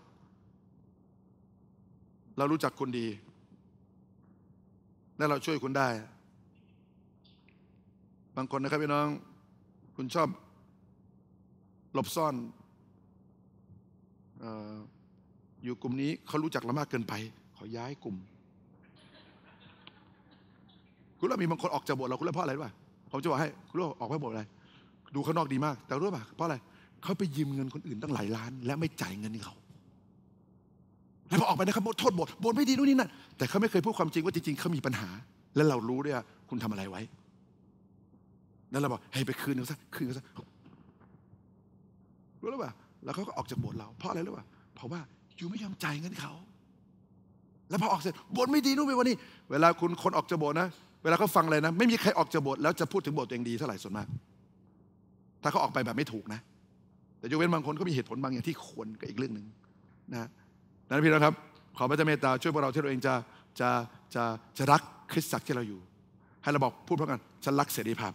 เรารู้จักคนดีและเราช่วยคุณได้บางคนนะครับพี่น้องคุณชอบหลบซ่อน อ, อยู่กลุ่มนี้เขารู้จักเรามากเกินไปขอย้ายกลุ่มคุณรู้มีบางคนออกจากโบสถ์เราคุณรู้เพราะอะไรรู้ป่ะผมจะบอกให้คุณรู้ออกไปโบสถ์อะไรดูข้างนอกดีมากแต่รู้ป่ะเพราะอะไรเขาไปยืมเงินคนอื่นตั้งหลายล้านและไม่จ่ายเงินให้เขาแล้วพอออกไปนะครับโทษโบสถ์โบสถ์ไม่ดีนู่นนี่นั่นแต่เขาไม่เคยพูดความจริงว่าจริงๆเขามีปัญหาและเรารู้ด้วยว่าคุณทำอะไรไว้แล้วเราบอกให้ไปคืนเขาซะคืนเขาซะรู้หรือเปล่าแล้วเขาก็ออกจากโบสถ์เราเพราะอะไรรู้ป่ะเพราะว่าอยู่ไม่ยอมจ่ายเงินเขาแล้วพอออกเสร็จโบสถ์ไม่ดีนู่นไปวันนี้เวลาคุณคนออกจากโบสถ์นะเวลาเขาฟังอะไรนะไม่มีใครออกจากโบสถ์แล้วจะพูดถึงโบสถ์ตัวเองดีเท่าไหร่ส่วนมากถ้าเขาออกไปแบบไม่ถูกนะแต่ยกเว้นบางคนก็มีเหตุผลบางอย่างที่ควรกับอีกเรื่องหนึ่งนะนั้นพี่น้องครับขอพระเจ้าเมตตาช่วยพวกเราที่เราเองจะจะจะจะรักคริสตจักรที่เราอยู่ให้เราบอกพูดพร้อมกันฉันรักเสรีภาพ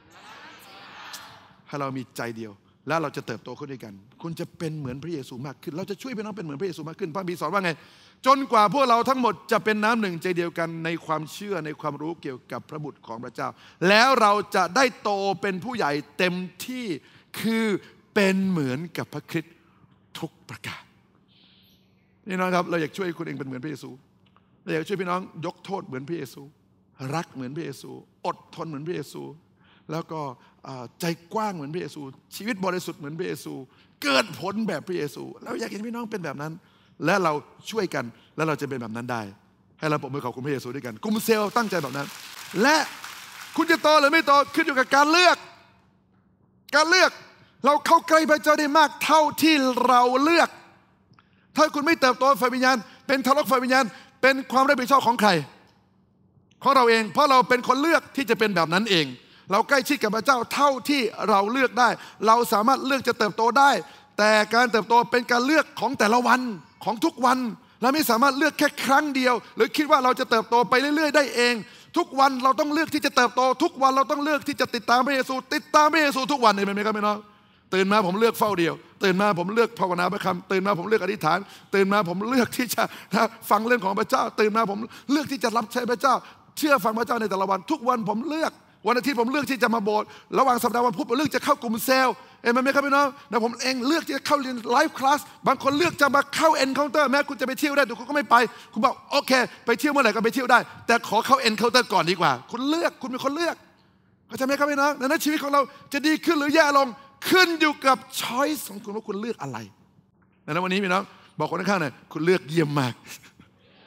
ให้เรามีใจเดียวแล้วเราจะเติบโตขึ้นด้วยกันคุณจะเป็นเหมือนพระเยซูมากขึ้นเราจะช่วยพี่น้องเป็นเหมือนพระเยซูมากขึ้นพระบิดาสอนว่าไงจนกว่าพวกเราทั้งหมดจะเป็นน้ำหนึ่งใจเดียวกันในความเชื่อในความรู้เกี่ยวกับพระบุตรของพระเจ้าแล้วเราจะได้โตเป็นผู้ใหญ่เต็มที่คือเป็นเหมือนกับพระคริสต์ทุกประการนี่น้องครับเราอยากช่วยคุณเองเป็นเหมือนพระเยซูเราอยากช่วยพี่น้องยกโทษเหมือนพระเยซูรักเหมือนพระเยซูอดทนเหมือนพระเยซูแล้วก็ใจกว้างเหมือนพระเยซูชีวิตบริสุทธิ์เหมือนพระเยซูเกิดผลแบบพระเยซูเราอยากเห็นพี่น้องเป็นแบบนั้นและเราช่วยกันแล้วเราจะเป็นแบบนั้นได้ให้เราปรบมือขอบคุณพระเยซูด้วยกันกลุ่มเซลล์ตั้งใจแบบนั้นและคุณจะโตหรือไม่โตขึ้นอยู่กับการเลือกการเลือกเราเข้าใกล้พระเจ้าได้มากเท่าที่เราเลือกถ้าคุณไม่เติบโตฝ่ายวิญญาณเป็นทารกฝ่ายวิญญาณเป็นความรับผิดชอบของใครของเราเองเพราะเราเป็นคนเลือกที่จะเป็นแบบนั้นเองเราใกล้ชิดกับพระเจ้าเท่าที่เราเลือกได้เราสามารถเลือกจะเติบโตได้แต่การเติบโตเป็นการเลือกของแต่ละวันของทุกวันเราไม่สามารถเลือกแค่ครั้งเดียวหรือคิดว่าเราจะเติบโตไปเรื่อยๆได้เองทุกวันเราต้องเลือกที่จะเติบโตทุกวันเราต้องเลือกที่จะติดตามพระเยซูติดตามพระเยซูทุกวันเห็นไหมครับพี่น้องตื่นมาผมเลือกเฝ้าเดียวตื่นมาผมเลือกภาวนาพระคำตื่นมาผมเลือกอธิษฐานตื่นมาผมเลือกที่จะฟังเรื่องของพระเจ้าตื่นมาผมเลือกที่จะรับใช้พระเจ้าเชื่อฟังพระเจ้าในแต่ละวันทุกวันผมเลือกวันอาทิตย์ผมเลือกที่จะมาโบสถ์ระหว่างสัปดาห์วันพุธผมเลือกจะเข้ากลุ่มเซลล์เอ็นไหมครับพี่น้องนะผมเองเลือกที่จะเข้าเรียนไลฟ์คลาสบางคนเลือกจะมาเข้าเอ็นเคาน์เตอร์แม้คุณจะไปเที่ยวได้แต่คุณก็ไม่ไปคุณบอกโอเคไปเที่ยวเมื่อไหร่ก็ไปเที่ยวได้แต่ขอเข้าเอ็นเคาน์เตอร์ก่อนดีกว่าคุณเลือกคุณเป็นคนเลือกเข้าใจไหมครับพี่น้องดังนั้นชีวิตของเราจะดีขึ้นหรือแย่ลงขึ้นอยู่กับช้อยส์ของคุณว่าคุณเลือกอะไรดังนั้นวันนี้พี่น้องบอกคนข้างๆหน่อยคุณเลือกเยี่ยมมาก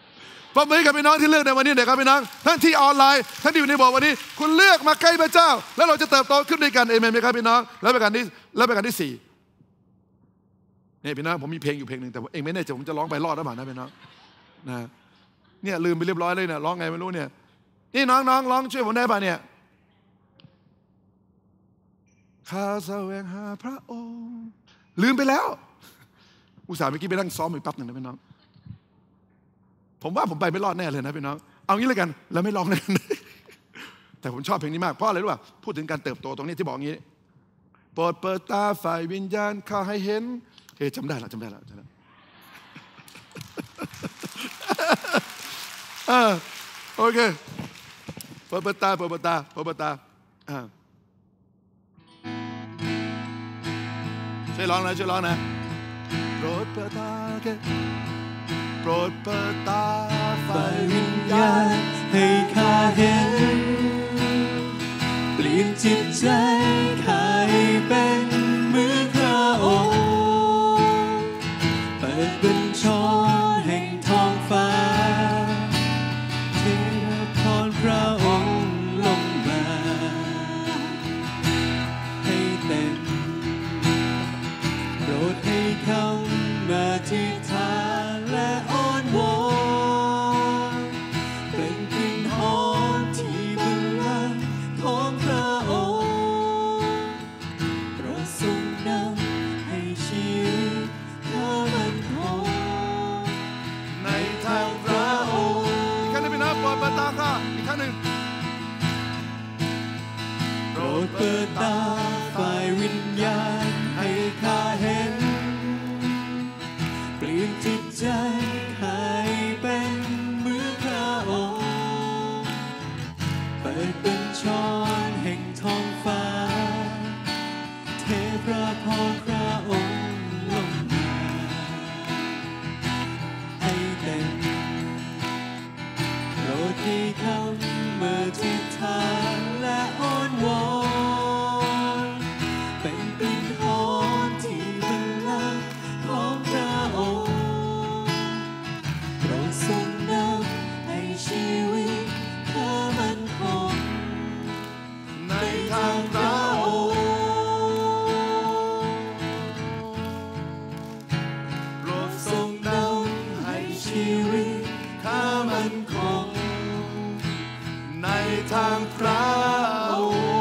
ปรบมือกับพี่น้องที่เลือกในวันนี้นะครับพี่น้องท่านที่ออนไลน์ท่านที่อยู่ในโบสถ์วันนี้คุณเลือกมาใกล้พระเจ้าแล้วเราจะเติบโตขึ้นด้วยกันเอเมนไหมครับพี่น้องแล้วประการที่แล้วประการที่สี่นี่พี่น้องผมมีเพลงอยู่เพลงหนึ่งแต่เองไม่แน่ใจผมจะร้องไปรอดหรือเปล่านะพี่น้องนะเนี่ยลืมไปเรียบร้อยเลยเนี่ยร้องไงไม่รู้เนี่ยนี่น้องน้องร้องช่วยผมได้ป่ะเนี่ยข้าแสวงหาพระองค์ลืมไปแล้วอุตส่าห์เมื่อกี้ไปนั่งซ้อมอีกแป๊บหนึ่งนะพี่น้องผมว่าผมไปไม่รอดแน่เลยนะพี่น้องเอางี้เลยกันแล้วไม่ร้องเลยแต่ผมชอบเพลงนี้มากเพราะอะไรรู้ป่ะพูดถึงการเติบโตตรงนี้ที่บอกงี้โปรดเปิดตาฝ่ายวิญญาณข้าให้เห็นเฮ้จำได้ละจำได้ละจำได้โอเคเปิดเปิดตาเปิดเปิดตาเปิดเปิดตาช่วยร้องนะช่วยร้องนะโปรดเปิดตาโปรดเปิดตาฝ่ายวิญญาณให้ข้าเห็นเปลี่ยนจิตใจข้าให้เป็นมือพระองค์เปิดบัญชรแห่งท้องฟ้าเทพรพระองค์ลงมาให้เต็มโปรดให้คำมาที่ฐานและอ้อนวอนเปล่งกลิ่นหอมที่บัลลังก์ของพระองค์โปรดทรงนำให้ชีวิตข้ามั่นคงในทางพระองค์อีกครั้งหนึ่งพี่น้องโปรดเปิดตาข้าอีกครั้งหนึ่งโปรดเปิดตาฝ่ายวิญญาณให้ข้าเห็นเปลี่ยนจิตใจให้เป็นมือพระองค์เปิดบัญชรแห่งท้องฟ้าเทพระพรพระองค์ลงมาให้เต็มโปรดให้คำเมื่อทิฏฐานและอ้อนวอนเป็นกลิ่นหอมที่บัลลังก์ของพระองค์โปรดทรงนำให้ชีวิตข้ามั่นคงในทางพระองค์โปรดทรงนำให้ชีวิตข้ามั่นคงในทางพระองค์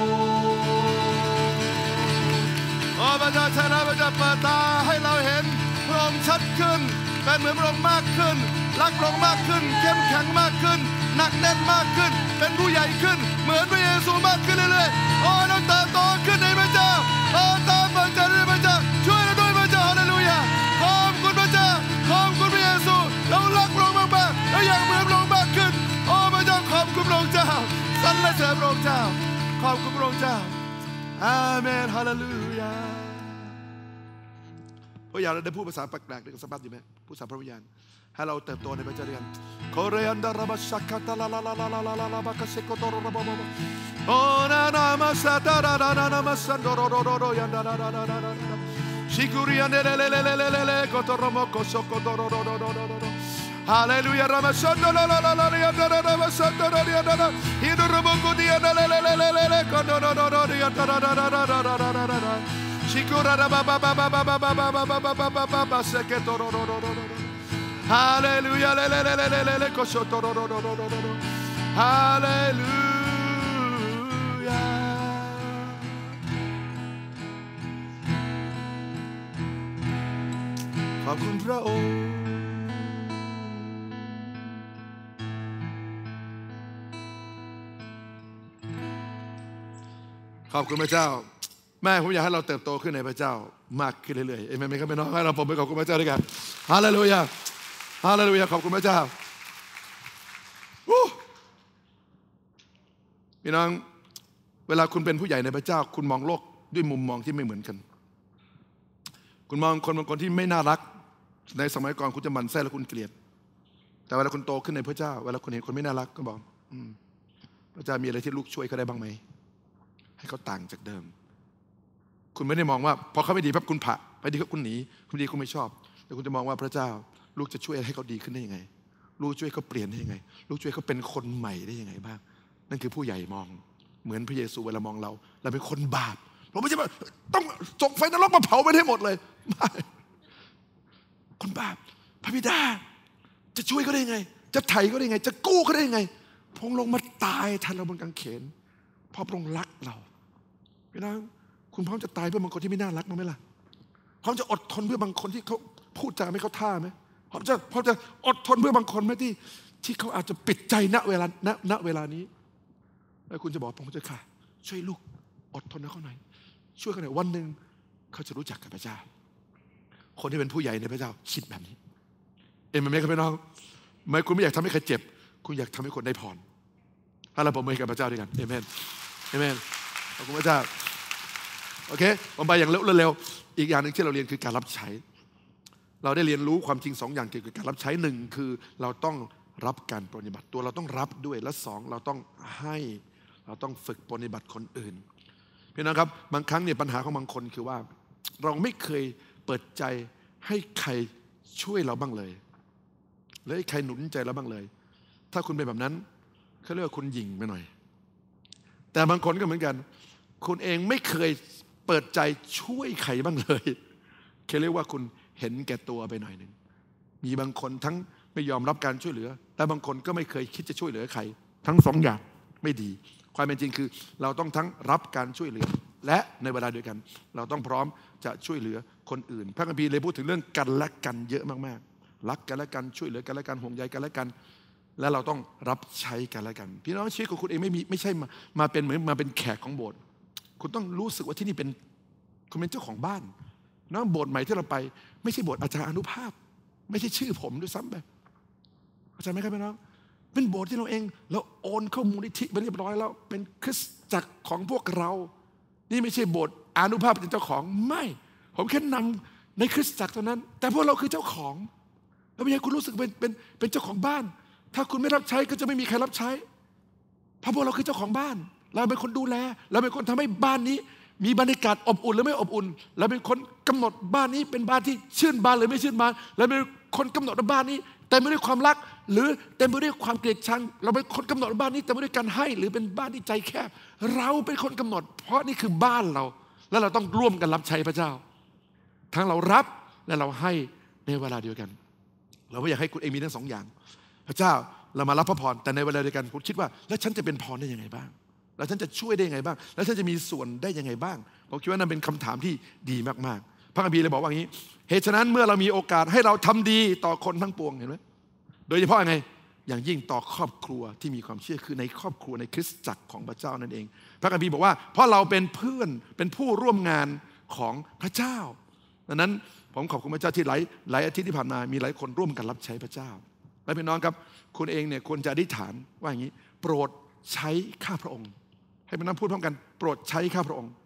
โอ้พระเจ้าชนะพระเจ้าเปิดตาให้เราเห็นพระองค์ชัดขึ้นเป็นเหมือนพระองค์มากขึ้นรักพระองค์มากขึ้นเข้มแข็งมากขึ้นหนักแน่นมากขึ้นเป็นผู้ใหญ่ขึ้นเหมือนพระเยซูมากขึ้นเรื่อยๆโอ้เราเติบโตขึ้นในพระเจ้าโอ้ตามพระเจ้าในพระเจ้าช่วยเราด้วยพระเจ้าฮาเลลูยาขอบคุณพระเจ้าขอบคุณพระเยซูเรารักพระองค์มากๆและอยากเหมือนพระองค์มากขึ้นโอ้พระเจ้าขอบคุณพระองค์เจ้าสรรเสริญพระองค์เจ้าขอบคุณพระองค์เจ้าอาเมนฮาเลลูยาพระอยากเราได้พูดภาษาแปลกๆในกับสัมผัสอยู่ไหมพูดภาษาพระวิญญาณให้เราเติบโตในพระเจ้าด้วยกันโคเรียนดาราบัชคาตาลาลาลาลาลาลาลาลาบักเซโกโตโรบบบโอนานามาซาตาราดานานามาซันโดโรโรโรโรยันดาดาดาดาดาดาชิคุริยันเดเลเลเลเลเลเลโกโตโรโมโกโซโกโตโรโรโรโรโรโรฮาเลลูยารามาซันโดลาลาลาลายันดาดาดามาซันโดโรยันดาดาฮิโดโรโมโกดิยันเดเลเลเลเลเลเลโกโตโรโรโรยันดาดาดาดาดาดาดาดาดาชิคุราราบาบาบาบาบาบาบาบาบาบาบาบาบาบาเซเกโตโรโรโรโรฮาเลลูยาเลเลเลเลเลเลโกโซโตโรโรโรโรโรฮาเลลูยาขอบคุณพระองค์ขอบคุณพระเจ้าแม่ผมอยากให้เราเติบโตขึ้นในพระเจ้ามากขึ้นเรื่อยๆเอเมนไหมครับพี่น้องให้เราผมไปขอบคุณพระเจ้าด้วยกันฮาเลลูยาฮาเลลูยาขอบคุณพระเจ้าพี่น้องเวลาคุณเป็นผู้ใหญ่ในพระเจ้าคุณมองโลกด้วยมุมมองที่ไม่เหมือนกันคุณมองคนบางคนที่ไม่น่ารักในสมัยก่อนคุณจะหมั่นไส้และคุณเกลียดแต่เวลาคุณโตขึ้นในพระเจ้าเวลาคุณเห็นคนไม่น่ารักก็บอกพระเจ้ามีอะไรที่ลูกช่วยเขาได้บ้างไหมให้เขาต่างจากเดิมคุณไม่ได้มองว่าพอเขาไม่ดีปั๊บคุณผะไปดีก็คุณหนีคุณดีคุณไม่ชอบแต่คุณจะมองว่าพระเจ้าลูกจะช่วยให้เขาดีขึ้นได้ยังไงลูกช่วยเขาเปลี่ยนได้ยังไงลูกช่วยเขาเป็นคนใหม่ได้ยังไงบ้างนั่นคือผู้ใหญ่มองเหมือนพระเยซูเวลามองเราเราเป็นคนบาปเราไม่ใช่ว่าต้องส่งไฟนรกมาเผาไปให้หมดเลยไม่คนบาปพระบิดาจะช่วยเขาได้ยังไงจะไถ่เขาได้ยังไงจะกู้เขาได้ยังไงพระองค์ลงมาตายแทนเราบนกางเขนเพราะพระองค์รักเราพี่น้องคุณพร้อมจะตายเพื่อบางคนที่ไม่น่ารักมั้ยไหมล่ะพร้อมจะอดทนเพื่อบางคนที่เขาพูดจาไม่เข้าท่าไหมพร้อมจะพร้อมจะอดทนเพื่อบางคนไหมที่ที่เขาอาจจะปิดใจณเวลาณณเวลานี้แล้วคุณจะบอกผมจะค่ะช่วยลูกอดทนให้เขาหน่อยช่วยเขาหน่อยวันหนึ่งเขาจะรู้จักกับพระเจ้าคนที่เป็นผู้ใหญ่ในพระเจ้าคิดแบบนี้เอ็นไหมครับพี่น้องไม่คุณไม่อยากทำให้ใครเจ็บคุณอยากทำให้คนได้พรถ้าเราประเมินกับพระเจ้าด้วยกันเอเมนเอเมนขอบคุณพระเจ้าโอเคผมไปอย่างเร็วๆอีกอย่างหนึ่งที่เราเรียนคือการรับใช้เราได้เรียนรู้ความจริงสองอย่างเกี่ยวกับการรับใช้หนึ่งคือเราต้องรับการปฏิบัติตัวเราต้องรับด้วยและสองเราต้องให้เราต้องฝึกปฏิบัติคนอื่นพี่น้องครับบางครั้งเนี่ยปัญหาของบางคนคือว่าเราไม่เคยเปิดใจให้ใครช่วยเราบ้างเลยและให้ใครหนุนใจเราบ้างเลยถ้าคุณเป็นแบบนั้นเขาเรียกว่าคุณหยิ่งไปหน่อยแต่บางคนก็เหมือนกันคุณเองไม่เคยเปิดใจช่วยใครบ้างเลยเขาเรียกว่าคุณเห็นแก่ตัวไปหน่อยหนึ่งมีบางคนทั้งไม่ยอมรับการช่วยเหลือและบางคนก็ไม่เคยคิดจะช่วยเหลือใครทั้งสองอย่างไม่ดีความเป็นจริงคือเราต้องทั้งรับการช่วยเหลือและในเวลาเดียวกันเราต้องพร้อมจะช่วยเหลือคนอื่นพระคัมภีร์เลยพูดถึงเรื่องกันและกันเยอะมากๆรักกันและกันช่วยเหลือกันและกันห่วงใยกันและกันและเราต้องรับใช้กันและกันพี่น้องชีวิตของคุณเองไม่มีไม่ใช่มามาเป็นเหมือนมาเป็นแขกของโบสถ์คุณต้องรู้สึกว่าที่นี่เป็นคุณเป็นเจ้าของบ้านน้องโบสถ์ใหม่ที่เราไปไม่ใช่โบสถ์อาจารย์อนุภาพไม่ใช่ชื่อผมด้วยซ้ำไปเข้าใจไหมครับพี่น้องเป็นโบสถ์ที่เราเองเราโอนเข้ามูลนิธิไปเรียบร้อยแล้วเป็นคริสตจักรของพวกเรานี่ไม่ใช่โบสถ์อนุภาพเป็นเจ้าของไม่ผมแค่นำในคริสตจักรเท่านั้นแต่พวกเราคือเจ้าของแล้วไม่ใช่คุณรู้สึกเป็นเป็นเป็นเจ้าของบ้านถ้าคุณไม่รับใช้ก็จะไม่มีใครรับใช้เพราะพวกเราคือเจ้าของบ้านเราเป็นคนดูแลเราเป็นคนทำให้บ้านนี้มีบรรยากาศอบอุ่นหรือไม่อบอุ่นเราเป็นคนกำหนดบ้านนี้เป็นบ้านที่ชื่นบานหรือไม่ชื่นบานเราเป็นคนกำหนดบ้านนี้เต็มไปด้วยความรักหรือเต็มไปด้วยความเกลียดชังเราเป็นคนกำหนดบ้านนี้เต็มไปด้วยการให้หรือเป็นบ้านที่ใจแคบเราเป็นคนกำหนดเพราะนี่คือบ้านเราแล้วเราต้องร่วมกันรับใช้พระเจ้าทั้งเรารับและเราให้ในเวลาเดียวกันเราไม่อยากให้คุณเองมีทั้งสองอย่างพระเจ้าเรามารับพระพรแต่ในเวลาเดียวกันคุณคิดว่าแล้วฉันจะเป็นพรได้ยังไงบ้างแล้วฉันจะช่วยได้ยังไงบ้างแล้วฉันจะมีส่วนได้ยังไงบ้างผมคิดว่านั่นเป็นคำถามที่ดีมากๆพระคัมภีร์เลยบอกว่าอย่างนี้เหตุฉะนั้นเมื่อเรามีโอกาสให้เราทำดีต่อคนทั้งปวงเห็นไหมโดยเฉพาะยังไงอย่างยิ่งต่อครอบครัวที่มีความเชื่อคือในครอบครัวในคริสตจักรของพระเจ้านั่นเองพระคัมภีร์บอกว่าเพราะเราเป็นเพื่อนเป็นผู้ร่วมงานของพระเจ้าดังนั้นผมขอบคุณพระเจ้าที่หลายหลายอาทิตย์ที่ผ่านมามีหลายคนร่วมกันรับใช้พระเจ้าและพี่น้องครับคุณเองเนี่ยควรจะอธิษฐานว่าอย่างนี้โปรดใช้ข้าพระองค์ให้พี่น้องพูดพร้อมกันโปรดใช้ข้าพระองค์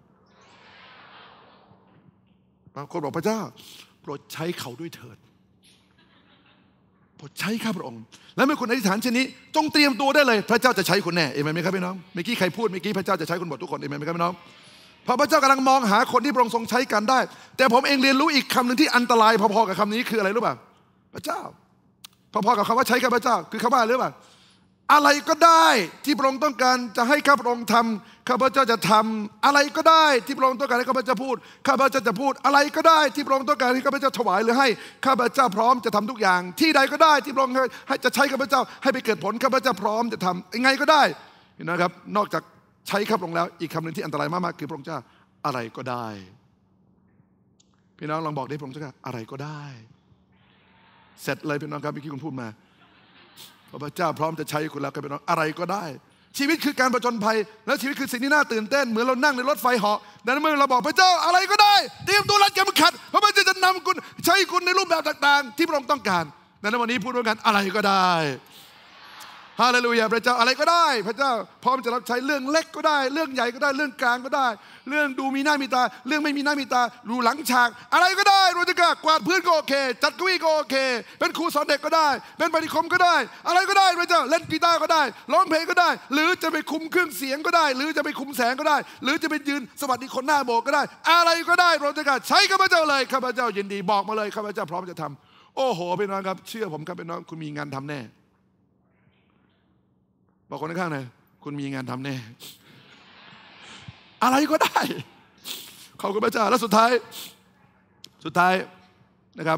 บางคนบอกพระเจ้าโปรดใช้เขาด้วยเถิดโปรดใช้ข้าพระองค์และเมื่อคุณอธิษฐานเช่นนี้จงเตรียมตัวได้เลยพระเจ้าจะใช้คุณแน่เอเมนไหมครับพี่น้องเมื่อกี้ใครพูดเมื่อกี้พระเจ้าจะใช้คุณหมดทุกคนเอเมนไหมครับพี่น้องเพราะพระเจ้ากำลังมองหาคนที่พระองค์ทรงใช้กันได้แต่ผมเองเรียนรู้อีกคำหนึ่งที่อันตรายพอๆกับคำนี้คืออะไรรู้ป่ะพระเจ้าพอๆกับคำว่าใช้ข้าพระเจ้าคือคำว่าอะไรรู้ป่ะอะไรก็ได้ที่พระองค์ต้องการจะให้ข้าพระองค์ทำข้าพเจ้าจะทำอะไรก็ได้ที่พระองค์ต้องการให้ข้าพเจ้าพูดข้าพเจ้าจะพูดอะไรก็ได้ที่พระองค์ต้องการให้ข้าพเจ้าถวายหรือให้ข้าพเจ้าพร้อมจะทำทุกอย่างที่ใดก็ได้ที่พระองค์ให้จะใช้ข้าพเจ้าให้ไปเกิดผลข้าพเจ้าพร้อมจะทำยังไงก็ได้เห็นไหมครับนอกจากใช้ข้าพระองค์แล้วอีกคำหนึ่งที่อันตรายมากๆคือพระองค์เจ้าอะไรก็ได้พี่น้องลองบอกได้พระองค์เจ้าอะไรก็ได้เสร็จเลยพี่น้องครับเมื่อกี้คุณพูดมาพระเจ้าพร้อมจะใช้คุณแล้วก็เป็นอะไรก็ได้ชีวิตคือการผจญภัยและชีวิตคือสิ่งที่น่าตื่นเต้นเหมือนเรานั่งในรถไฟเหาะดังนั้นเมื่อเราบอกพระเจ้าอะไรก็ได้เตรียมตัวรัดเข็มขัดเพราะพระเจ้าจะนำคุณใช้คุณในรูปแบบต่างๆที่พระองค์ต้องการดังนั้นวันนี้พูดด้วยกันอะไรก็ได้ฮาเลลูยาพระเจ้าอะไรก็ได้พระเจ้าพร้อมจะรับใช้เรื่องเล็กก็ได้เรื่องใหญ่ก็ได้เรื่องกลางก็ได้เรื่องดูมีหน้ามีตาเรื่องไม่มีหน้ามีตาดูหลังฉากอะไรก็ได้รู้จักกวาดพื้นก็โอเคจัดเก้าอี้ก็โอเคเป็นครูสอนเด็กก็ได้เป็นปฏิคมก็ได้อะไรก็ได้พระเจ้าเล่นกีตาร์ก็ได้ร้องเพลงก็ได้หรือจะไปคุมเครื่องเสียงก็ได้หรือจะไปคุมแสงก็ได้หรือจะไปยืนสวัสดีคนหน้าโบสถ์ก็ได้อะไรก็ได้รู้จักใช้ข้าพเจ้าเลยข้าพเจ้ายินดีบอกมาเลยข้าพเจ้าพร้อมจะทำโอ้โหพี่น้องครับเชื่อผมครับพี่น้องคุณมีงานทำแน่บอกคนข้างๆหน่อยคุณมีงานทำแน่อะไรก็ได้ขอบคุณพระเจ้าแล้วสุดท้ายสุดท้ายนะครับ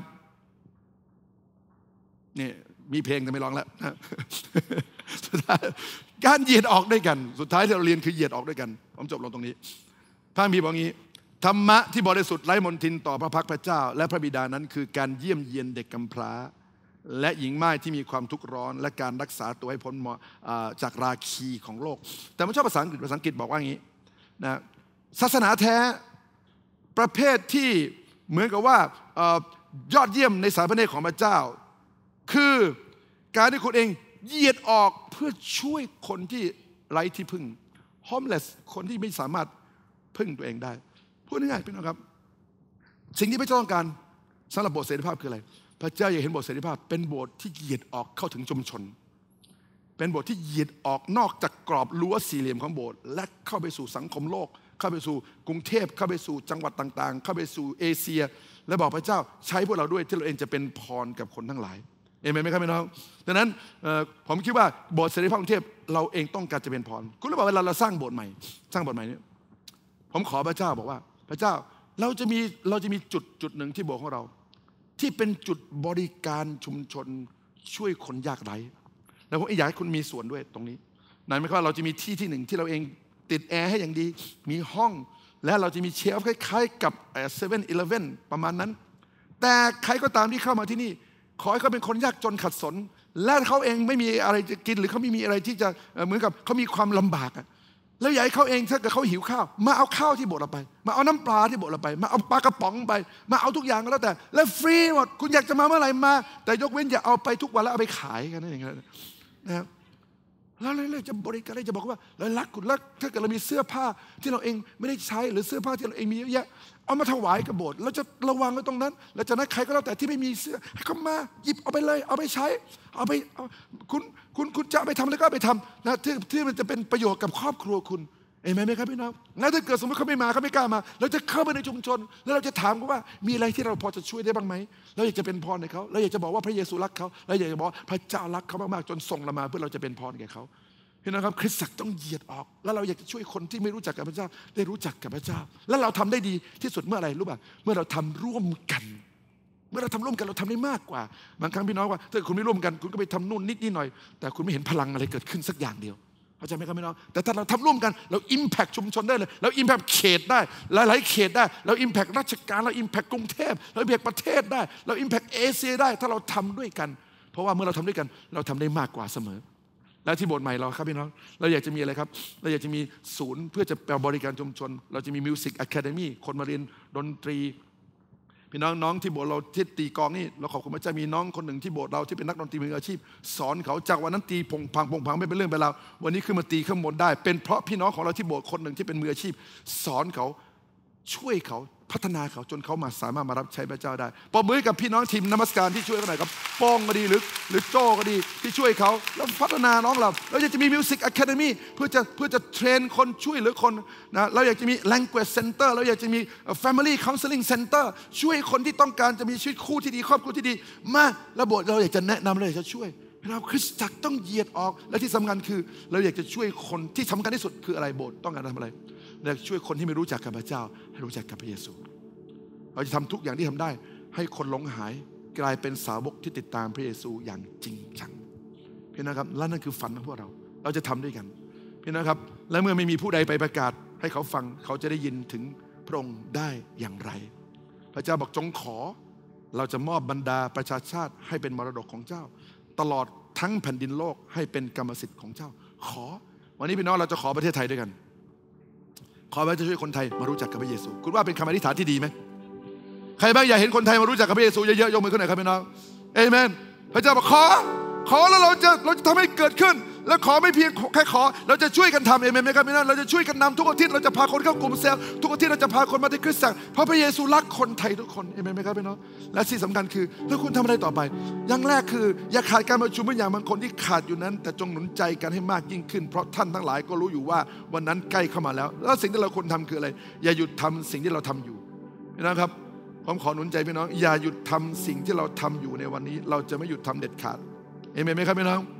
นี่มีเพลงแต่ไม่ร้องแล้วสุดท้ายการเหยียดออกด้วยกันสุดท้ายที่เราเรียนคือเหยียดออกด้วยกันผมจบลงตรงนี้พระคัมภีร์บอกงี้ธรรมะที่บริสุทธิ์ไร้มลทินต่อพระพักพระเจ้าและพระบิดานั้นคือการเยี่ยมเยียนเด็กกำพร้าและหญิงม่ายที่มีความทุกข์ร้อนและการรักษาตัวให้พ้นจากราคีของโลกแต่ไม่ชอบภาษาอังกฤษภาษาอังกฤษบอกว่างี้นะศาสนาแท้ประเภทที่เหมือนกับว่ายอดเยี่ยมในสายพระเนตรของพระเจ้าคือการที่คุณเองเหยียดออกเพื่อช่วยคนที่ไร้ที่พึ่ง homeless คนที่ไม่สามารถพึ่งตัวเองได้พูดง่ายๆพี่น้องครับสิ่งที่พระเจ้าต้องการสำหรับโบสถ์เสรีภาพคืออะไรพระเจ้าอยากเห็นโบสถ์เสรีภาพเป็นโบสถ์ที่เหยียดออกเข้าถึงชุมชนเป็นโบสถ์ที่เหยียดออกนอกจากกรอบรั้วสี่เหลี่ยมของโบสถ์และเข้าไปสู่สังคมโลกเข้าไปสู่กรุงเทพเข้าไปสู่จังหวัดต่างๆเข้าไปสู่เอเชียและบอกพระเจ้าใช้พวกเราด้วยที่เราเองจะเป็นพรกับคนทั้งหลายเอเมนไหมครับพี่น้องดังนั้นผมคิดว่าโบสถ์เสรีภาพกรุงเทพเราเองต้องการจะเป็นพรคุณรู้ป่ะเวลาเราสร้างโบสถ์ใหม่สร้างโบสถ์ใหม่นี้ผมขอพระเจ้าบอกว่าพระเจ้าเราจะมีเราจะมีจุดจุดหนึ่งที่โบสถ์ของเราที่เป็นจุดบริการชุมชนช่วยคนยากไร้แล้วผมอยากให้คุณมีส่วนด้วยตรงนี้นั่นหมายความว่าเราจะมีที่ที่หนึ่งที่เราเองติดแอร์ให้อย่างดีมีห้องและเราจะมีเชลฟ์คล้ายๆกับเซเว่นอีเลฟเว่นประมาณนั้นแต่ใครก็ตามที่เข้ามาที่นี่ขอให้เขาเป็นคนยากจนขัดสนและเขาเองไม่มีอะไรจะกินหรือเขาไม่มีอะไรที่จะเหมือนกับเขามีความลำบากแล้วอยากให้เขาเองถ้าเกิดเขาหิวข้าวมาเอาข้าวที่โบสถ์เราไปมาเอาน้ำปลาที่โบสถ์เราไปมาเอาปลากระป๋องไปมาเอาทุกอย่างก็แล้วแต่และฟรีหมดคุณอยากจะมาเมื่อไหร่มาแต่ยกเว้นอย่าเอาไปทุกวันแล้วเอาไปขายกันนั่นเองนะครับแล้วเราจะบริการจะบอกว่าเรารักคุณรักถ้าเกิดเรามีเสื้อผ้าที่เราเองไม่ได้ใช้หรือเสื้อผ้าที่เราเองมีเยอะแยะเอามาถวายกับโบสถ์เราจะระวังไว้ตรงนั้นแล้วจากนั้นใครก็แล้วแต่ที่ไม่มีเสื้อให้เขามาหยิบเอาไปเลยเอาไปใช้เอาไปคุณคุณคุณจะไปทำอะไรก็ไปทำนะที่ที่มันจะเป็นประโยชน์กับครอบครัวคุณเห็นไหมครับพี่น้องแล้วถ้าเกิดสมมติเขาไม่มาเขาไม่กล้ามาเราจะเข้าไปในชุมชนแล้วเราจะถามเขาว่ามีอะไรที่เราพอจะช่วยได้บ้างไหมเราอยากจะเป็นพรให้เขาเราอยากจะบอกว่าพระเยซูรักเขาเราอยากจะบอกพระเจ้ารักเขามากๆจนส่งเรามาเพื่อเราจะเป็นพรแก่เขาพี่น้องครับคริสตจักรต้องเหยียดออกแล้วเราอยากจะช่วยคนที่ไม่รู้จักกับพระเจ้าได้รู้จักกับพระเจ้าแล้วเราทำได้ดีที่สุดเมื่ออะไรรู้ป่ะเมื่อเราทำร่วมกันเมื่อเราทำร่วมกันเราทำได้มากกว่าบางครั้งพี่น้องว่าถ้าคุณไม่ร่วมกันคุณก็ไปทำนู่นนิดนิดหน่อยแต่คุณไม่เห็นพลังอะไรเกิดขึ้นสักอย่างเดียวเข้าใจไหมครับพี่น้องแต่ถ้าเราทำร่วมกันเราอิมแพคชุมชนได้เลยเราอิมแพคเขตได้หลายๆเขตได้เราอิมแพคราชการเราอิมแพคกรุงเทพเราอิมแพคประเทศได้เราอิมแพคเอเชียได้ถ้าเราทำด้วยกันเพราะว่าเมื่อเราทำด้วยกันเราทำได้มากกว่าเสมอและที่โบสถ์ใหม่เราครับพี่น้องเราอยากจะมีอะไรครับเราอยากจะมีศูนย์เพื่อจะบริการชุมชนเราจะมีมิวสิกอะคาเดมี่คนมาเรียนดนตรีพี่น้องน้องที่โบสถ์เราที่ตีกลองนี่เราขอบคุณพระเจ้ามีน้องคนหนึ่งที่โบสถ์เราที่เป็นนักดนตรีมืออาชีพสอนเขาจากวันนั้นตีพงพังพงพังไม่เป็นเรื่องเป็นราววันนี้ขึ้นมาตีข้างบนได้เป็นเพราะพี่น้องของเราที่โบสถ์คนหนึ่งที่เป็นมืออาชีพสอนเขาช่วยเขาพัฒนาเขาจนเขามาสามารถมารับใช้พระเจ้าได้ปรบมือกับพี่น้องทีมนมัสการที่ช่วยเขาหน่อยครับป้องก็ดีหรือหรือโจ้ก็ดีที่ช่วยเขาแล้วพัฒนาน้องเราเราอยากจะมีมิวสิกอะคาเดมี่เพื่อจะเพื่อจะเทรนคนช่วยเหลือคนนะเราอยากจะมี language center เราอยากจะมี family counseling center ช่วยคนที่ต้องการจะมีชีวิตคู่ที่ดีครอบครัวที่ดีมาแล้วโบสถ์เราอยากจะแนะนำเราอยากจะช่วยเราคริสตจักรต้องเหยียดออกและที่สำคัญคือเราอยากจะช่วยคนที่สำคัญที่สุดคืออะไรโบสถ์ต้องการทำอะไรเราช่วยคนที่ไม่รู้จักกับพระเจ้าให้รู้จักกับพระเยซูเราจะทำทุกอย่างที่ทำได้ให้คนหลงหายกลายเป็นสาวกที่ติดตามพระเยซูอย่างจริงจังพี่นะครับและนั่นคือฝันของพวกเราเราจะทำด้วยกันพี่นะครับและเมื่อไม่มีผู้ใดไปประกาศให้เขาฟังเขาจะได้ยินถึงพระองค์ได้อย่างไรพระเจ้าบอกจงขอเราจะมอบบรรดาประชาชาติให้เป็นมรดกของเจ้าตลอดทั้งแผ่นดินโลกให้เป็นกรรมสิทธิ์ของเจ้าขอวันนี้พี่น้องเราจะขอประเทศไทยด้วยกันขอพระเจ้าช่วยคนไทยมารู้จักกับพระเยซูคุณว่าเป็นคำอธิษฐานที่ดีไหมใครบ้างอยากเห็นคนไทยมารู้จักกับพระเยซูเยอะๆยกมือขึ้นหน่อยครับพี่น้องเอเมนพระเจ้าบอกขอขอแล้วเราจะเราจะทำให้เกิดขึ้นแล้วขอไม่เพียงแค่ขอเราจะช่วยกันทำเอเมนไหมครับพี่น้องเราจะช่วยกันนำทุกอาทิตย์เราจะพาคนเข้ากลุ่มเซลล์ทุกอาทิตย์เราจะพาคนมาที่คริสตจักรเพราะพระเยซูรักคนไทยทุกคนเอเมนไหมครับพี่น้องและที่สำคัญคือแล้วคุณทำอะไรต่อไปอย่างแรกคืออย่าขาดการประชุมเหมือนอย่างบางคนที่ขาดอยู่นั้นแต่จงหนุนใจกันให้มากยิ่งขึ้นเพราะท่านทั้งหลายก็รู้อยู่ว่าวันนั้นใกล้เข้ามาแล้วแล้วสิ่งที่เราควรทำคืออะไรอย่าหยุดทำสิ่งที่เราทำอยู่นะครับผมขอหนุนใจพี่น้องอย่าหยุดทำสิ่งที่เราทำอยู่ในวันนี้เราจะไม่หยุดทำเด็ดขาดเอเมนไหมครับพี่น้อง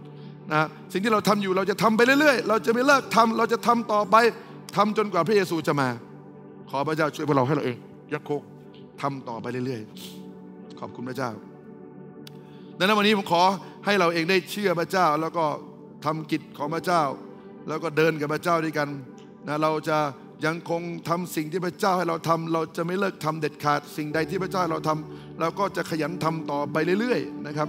นะสิ่งที่เราทำอยู่เราจะทำไปเรื่อยๆเราจะไม่เลิกทำเราจะทำต่อไปทำจนกว่าพระเยซูจะมาขอพระเจ้าช่วยพวกเราให้เราเองยักโคกทำต่อไปเรื่อยๆขอบคุณพระเจ้าดังนั้นวันนี้ผมขอให้เราเองได้เชื่อพระเจ้าแล้วก็ทำกิจของพระเจ้าแล้วก็เดินกับพระเจ้าด้วยกันนะเราจะยังคงทำสิ่งที่พระเจ้าให้เราทำเราจะไม่เลิกทำเด็ดขาดสิ่งใดที่พระเจ้าเราทำเราก็จะขยันทำต่อไปเรื่อยๆนะครับ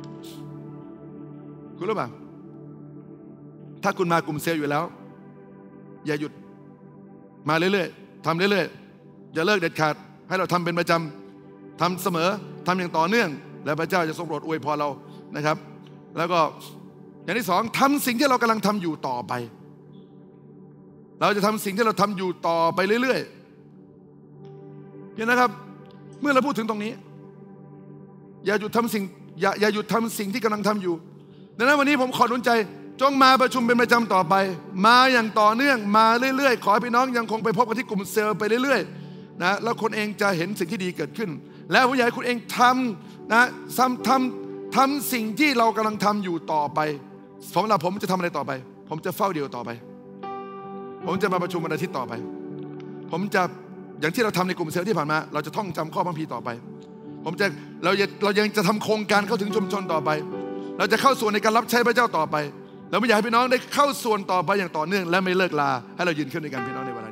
คุณรู้ป่ะถ้าคุณมากลุ่มเซลล์อยู่แล้วอย่าหยุดมาเรื่อยๆทำเรื่อยๆอย่าเลิกเด็ดขาดให้เราทำเป็นประจำทำเสมอทำอย่างต่อเนื่องและพระเจ้าจะทรงโปรดอวยพรเรานะครับแล้วก็อย่างที่สองทำสิ่งที่เรากำลังทำอยู่ต่อไปเราจะทำสิ่งที่เราทำอยู่ต่อไปเรื่อยๆเห็นนะครับเมื่อเราพูดถึงตรงนี้อย่าหยุดทำสิ่งอย่าอย่าหยุดทำสิ่งที่กำลังทำอยู่ดังนั้นวันนี้ผมขอหนุนใจจงมาประชุมเป็นประจำต่อไปมาอย่างต่อเนื่องมาเรื่อยๆขอให้พี่น้องยังคงไปพบกันที่กลุ่มเซลล์ไปเรื่อยๆนะแล้วคนเองจะเห็นสิ่งที่ดีเกิดขึ้นแล้วผมอยากให้คุณเองทำนะทำทำทำสิ่งที่เรากำลังทำอยู่ต่อไปสำหรับผมจะทำอะไรต่อไปผมจะเฝ้าเดียวต่อไปผมจะมาประชุมวันอาทิตย์ต่อไปผมจะอย่างที่เราทำในกลุ่มเซลล์ที่ผ่านมาเราจะท่องจำข้อพระคัมภีร์ต่อไปผมจะเราจะเรายังจะทำโครงการเข้าถึงชุมชนต่อไปเราจะเข้าส่วนในการรับใช้พระเจ้าต่อไปแล้วไม่อยากให้พี่น้องได้เข้าส่วนต่อไปอย่างต่อเนื่องและไม่เลิกลาให้เรายืนขึ้นด้วยกันพี่น้องในวัน